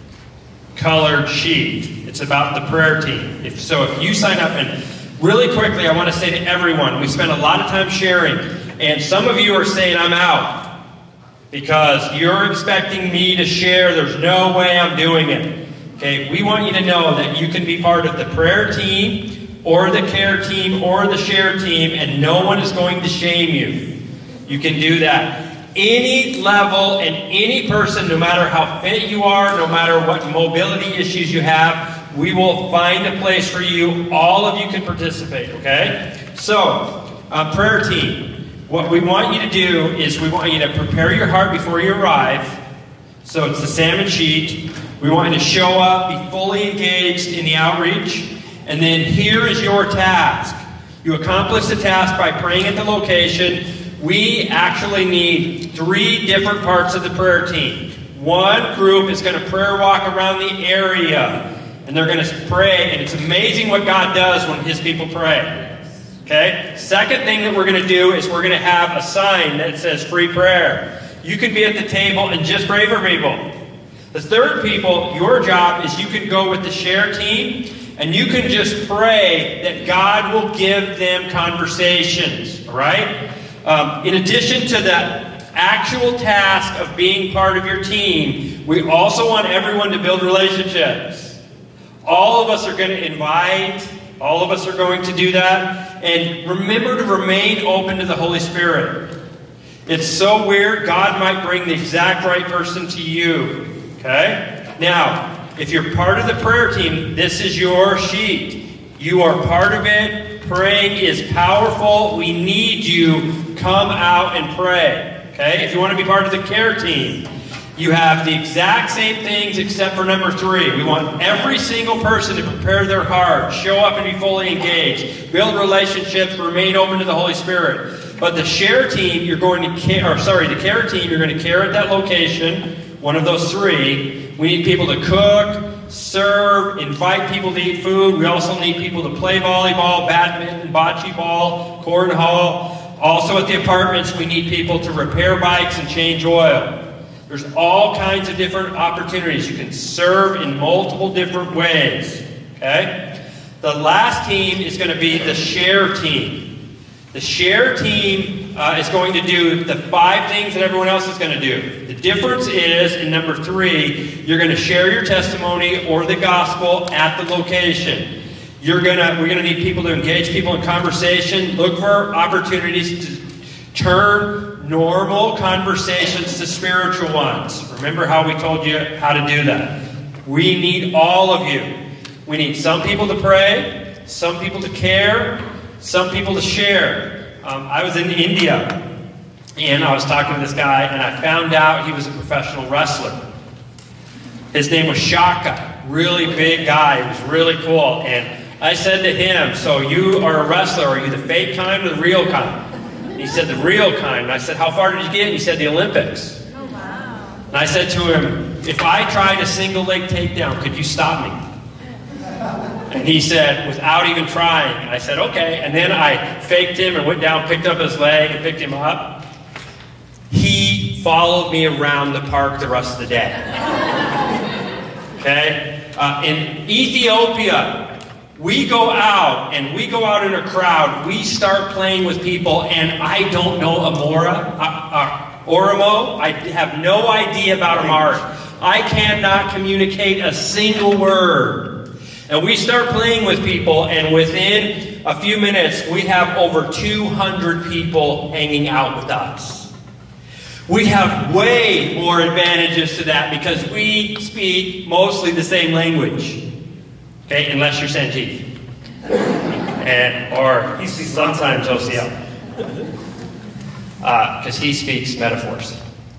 colored sheet, it's about the prayer team. If, so if you sign up, and really quickly, I want to say to everyone, we spend a lot of time sharing, and some of you are saying, I'm out, because you're expecting me to share. There's no way I'm doing it. Okay, we want you to know that you can be part of the prayer team, or the care team, or the share team, and no one is going to shame you. You can do that. Any level and any person, no matter how fit you are, no matter what mobility issues you have, we will find a place for you. All of you can participate, okay? So, uh, prayer team, what we want you to do is we want you to prepare your heart before you arrive. So it's the salmon sheet. We want you to show up, be fully engaged in the outreach. And then here is your task. You accomplish the task by praying at the location. We actually need three different parts of the prayer team. One group is going to prayer walk around the area, and they're going to pray, and it's amazing what God does when His people pray. Okay? Second thing that we're going to do is we're going to have a sign that says free prayer. You can be at the table and just pray for people. The third people, your job is you can go with the share team, and you can just pray that God will give them conversations. All right? Um, in addition to that actual task of being part of your team, we also want everyone to build relationships. All of us are going to invite. All of us are going to do that. And remember to remain open to the Holy Spirit. It's so weird. God might bring the exact right person to you. Okay? Now, if you're part of the prayer team, this is your sheet. You are part of it. Praying is powerful. We need you. Come out and pray. Okay? If you want to be part of the care team, you have the exact same things except for number three. We want every single person to prepare their heart, show up and be fully engaged, build relationships, remain open to the Holy Spirit. But the share team, you're going to care, or sorry, the care team, you're going to care at that location, one of those three. We need people to cook, serve, invite people to eat food. We also need people to play volleyball, badminton, bocce ball, cornhole. Also at the apartments, we need people to repair bikes and change oil. There's all kinds of different opportunities. You can serve in multiple different ways. Okay? The last team is going to be the share team. The share team uh, is going to do the five things that everyone else is going to do. The difference is, in number three, you're going to share your testimony or the gospel at the location. You're gonna, we're going to need people to engage people in conversation, look for opportunities to turn normal conversations to spiritual ones. Remember how we told you how to do that. We need all of you. We need some people to pray, some people to care, some people to share. Um, I was in India, and I was talking to this guy, and I found out he was a professional wrestler. His name was Shaka, really big guy. He was really cool. And I said to him, so you are a wrestler, are you the fake kind or the real kind? And he said, the real kind. And I said, how far did you get? And he said, the Olympics. Oh, wow. And I said to him, if I tried a single leg takedown, could you stop me? And he said, without even trying. And I said, okay. And then I faked him and went down, picked up his leg and picked him up. He followed me around the park the rest of the day. Okay? Uh, in Ethiopia, we go out, and we go out in a crowd. We start playing with people, and I don't know Amora, uh, uh, Oromo. I have no idea about Amharic. I cannot communicate a single word. And we start playing with people, and within a few minutes, we have over two hundred people hanging out with us. We have way more advantages to that because we speak mostly the same language. Okay, unless you're Sanjeev. And, or he speaks sometimes O C L. Because uh, he speaks metaphors.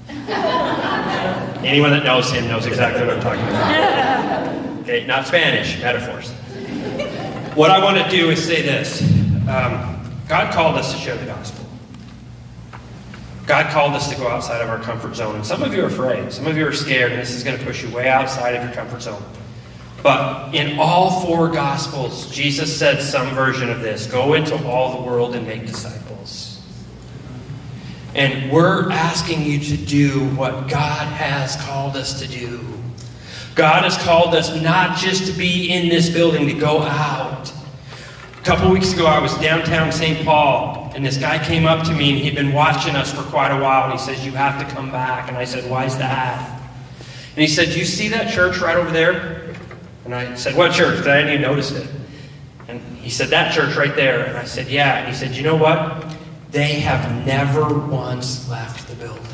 Anyone that knows him knows exactly what I'm talking about. Okay, not Spanish, metaphors. What I want to do is say this. Um, God called us to share the gospel. God called us to go outside of our comfort zone. And some of you are afraid. Some of you are scared, and this is going to push you way outside of your comfort zone. But in all four Gospels, Jesus said some version of this. Go into all the world and make disciples. And we're asking you to do what God has called us to do. God has called us not just to be in this building, to go out. A couple weeks ago, I was downtown Saint Paul, and this guy came up to me, and he'd been watching us for quite a while, and he says, you have to come back. And I said, why is that? And he said, do you see that church right over there? And I said, what church? Because I hadn't even noticed it. And he said, that church right there. And I said, yeah. And he said, you know what? They have never once left the building.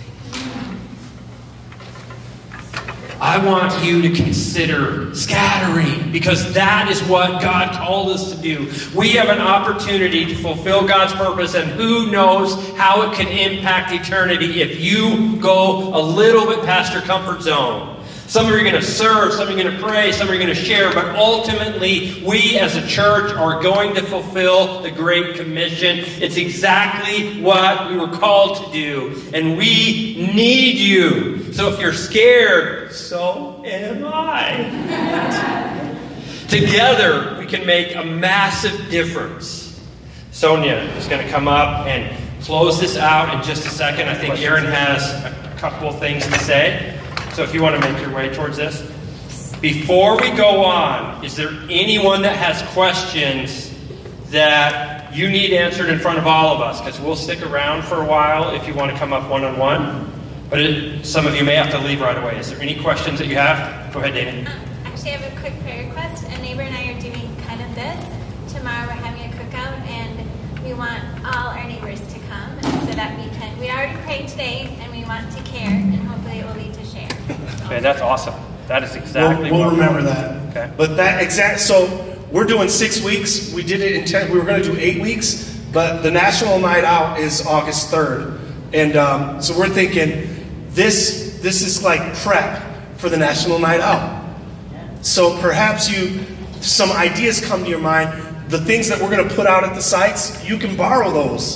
I want you to consider scattering, because that is what God called us to do. We have an opportunity to fulfill God's purpose, and who knows how it can impact eternity if you go a little bit past your comfort zone. Some of you are going to serve, some of you are going to pray, some of you are going to share, but ultimately, we as a church are going to fulfill the Great Commission. It's exactly what we were called to do, and we need you. So if you're scared, so am I. Together, we can make a massive difference. Sonia is going to come up and close this out in just a second. I think Aaron has a couple of things to say. So if you want to make your way towards this. Before we go on, is there anyone that has questions that you need answered in front of all of us? Because we'll stick around for a while if you want to come up one-on-one. But it, some of you may have to leave right away. Is there any questions that you have? Go ahead, Dana. Um, actually, I have a quick prayer request. A neighbor and I are doing kind of this. Tomorrow we're having a cookout, and we want all our neighbors to come so that we can... We already prayed today, and we want to care, and hopefully it will lead to share. Okay, that's awesome. That is exactly we'll, we'll what remember we that. Okay. But that exact... So we're doing six weeks. We did it in ten... We were going to do eight weeks, but the National Night Out is August third. And um, so we're thinking... This this is like prep for the National Night Out. So perhaps you, some ideas come to your mind. The things that we're going to put out at the sites, you can borrow those.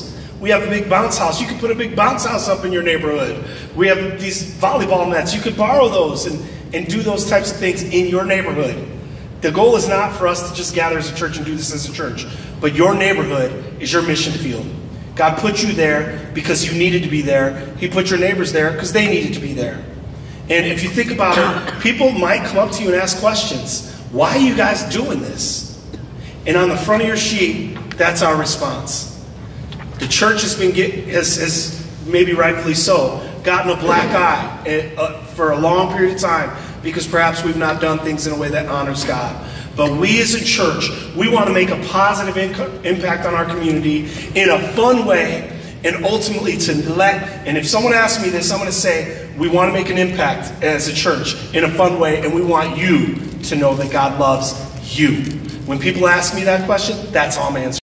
We have a big bounce house. You could put a big bounce house up in your neighborhood. We have these volleyball nets. You could borrow those and, and do those types of things in your neighborhood. The goal is not for us to just gather as a church and do this as a church, but your neighborhood is your mission field. God put you there because you needed to be there. He put your neighbors there because they needed to be there. And if you think about it, people might come up to you and ask questions. Why are you guys doing this? And on the front of your sheet, that's our response. The church has been get, has, has maybe rightfully so gotten a black eye uh, for a long period of time because perhaps we've not done things in a way that honors God. But we as a church, we want to make a positive inc- impact on our community in a fun way, and ultimately to let, and if someone asks me this, I'm going to say, we want to make an impact as a church in a fun way, and we want you to know that God loves you. When people ask me that question, that's all I'm answering.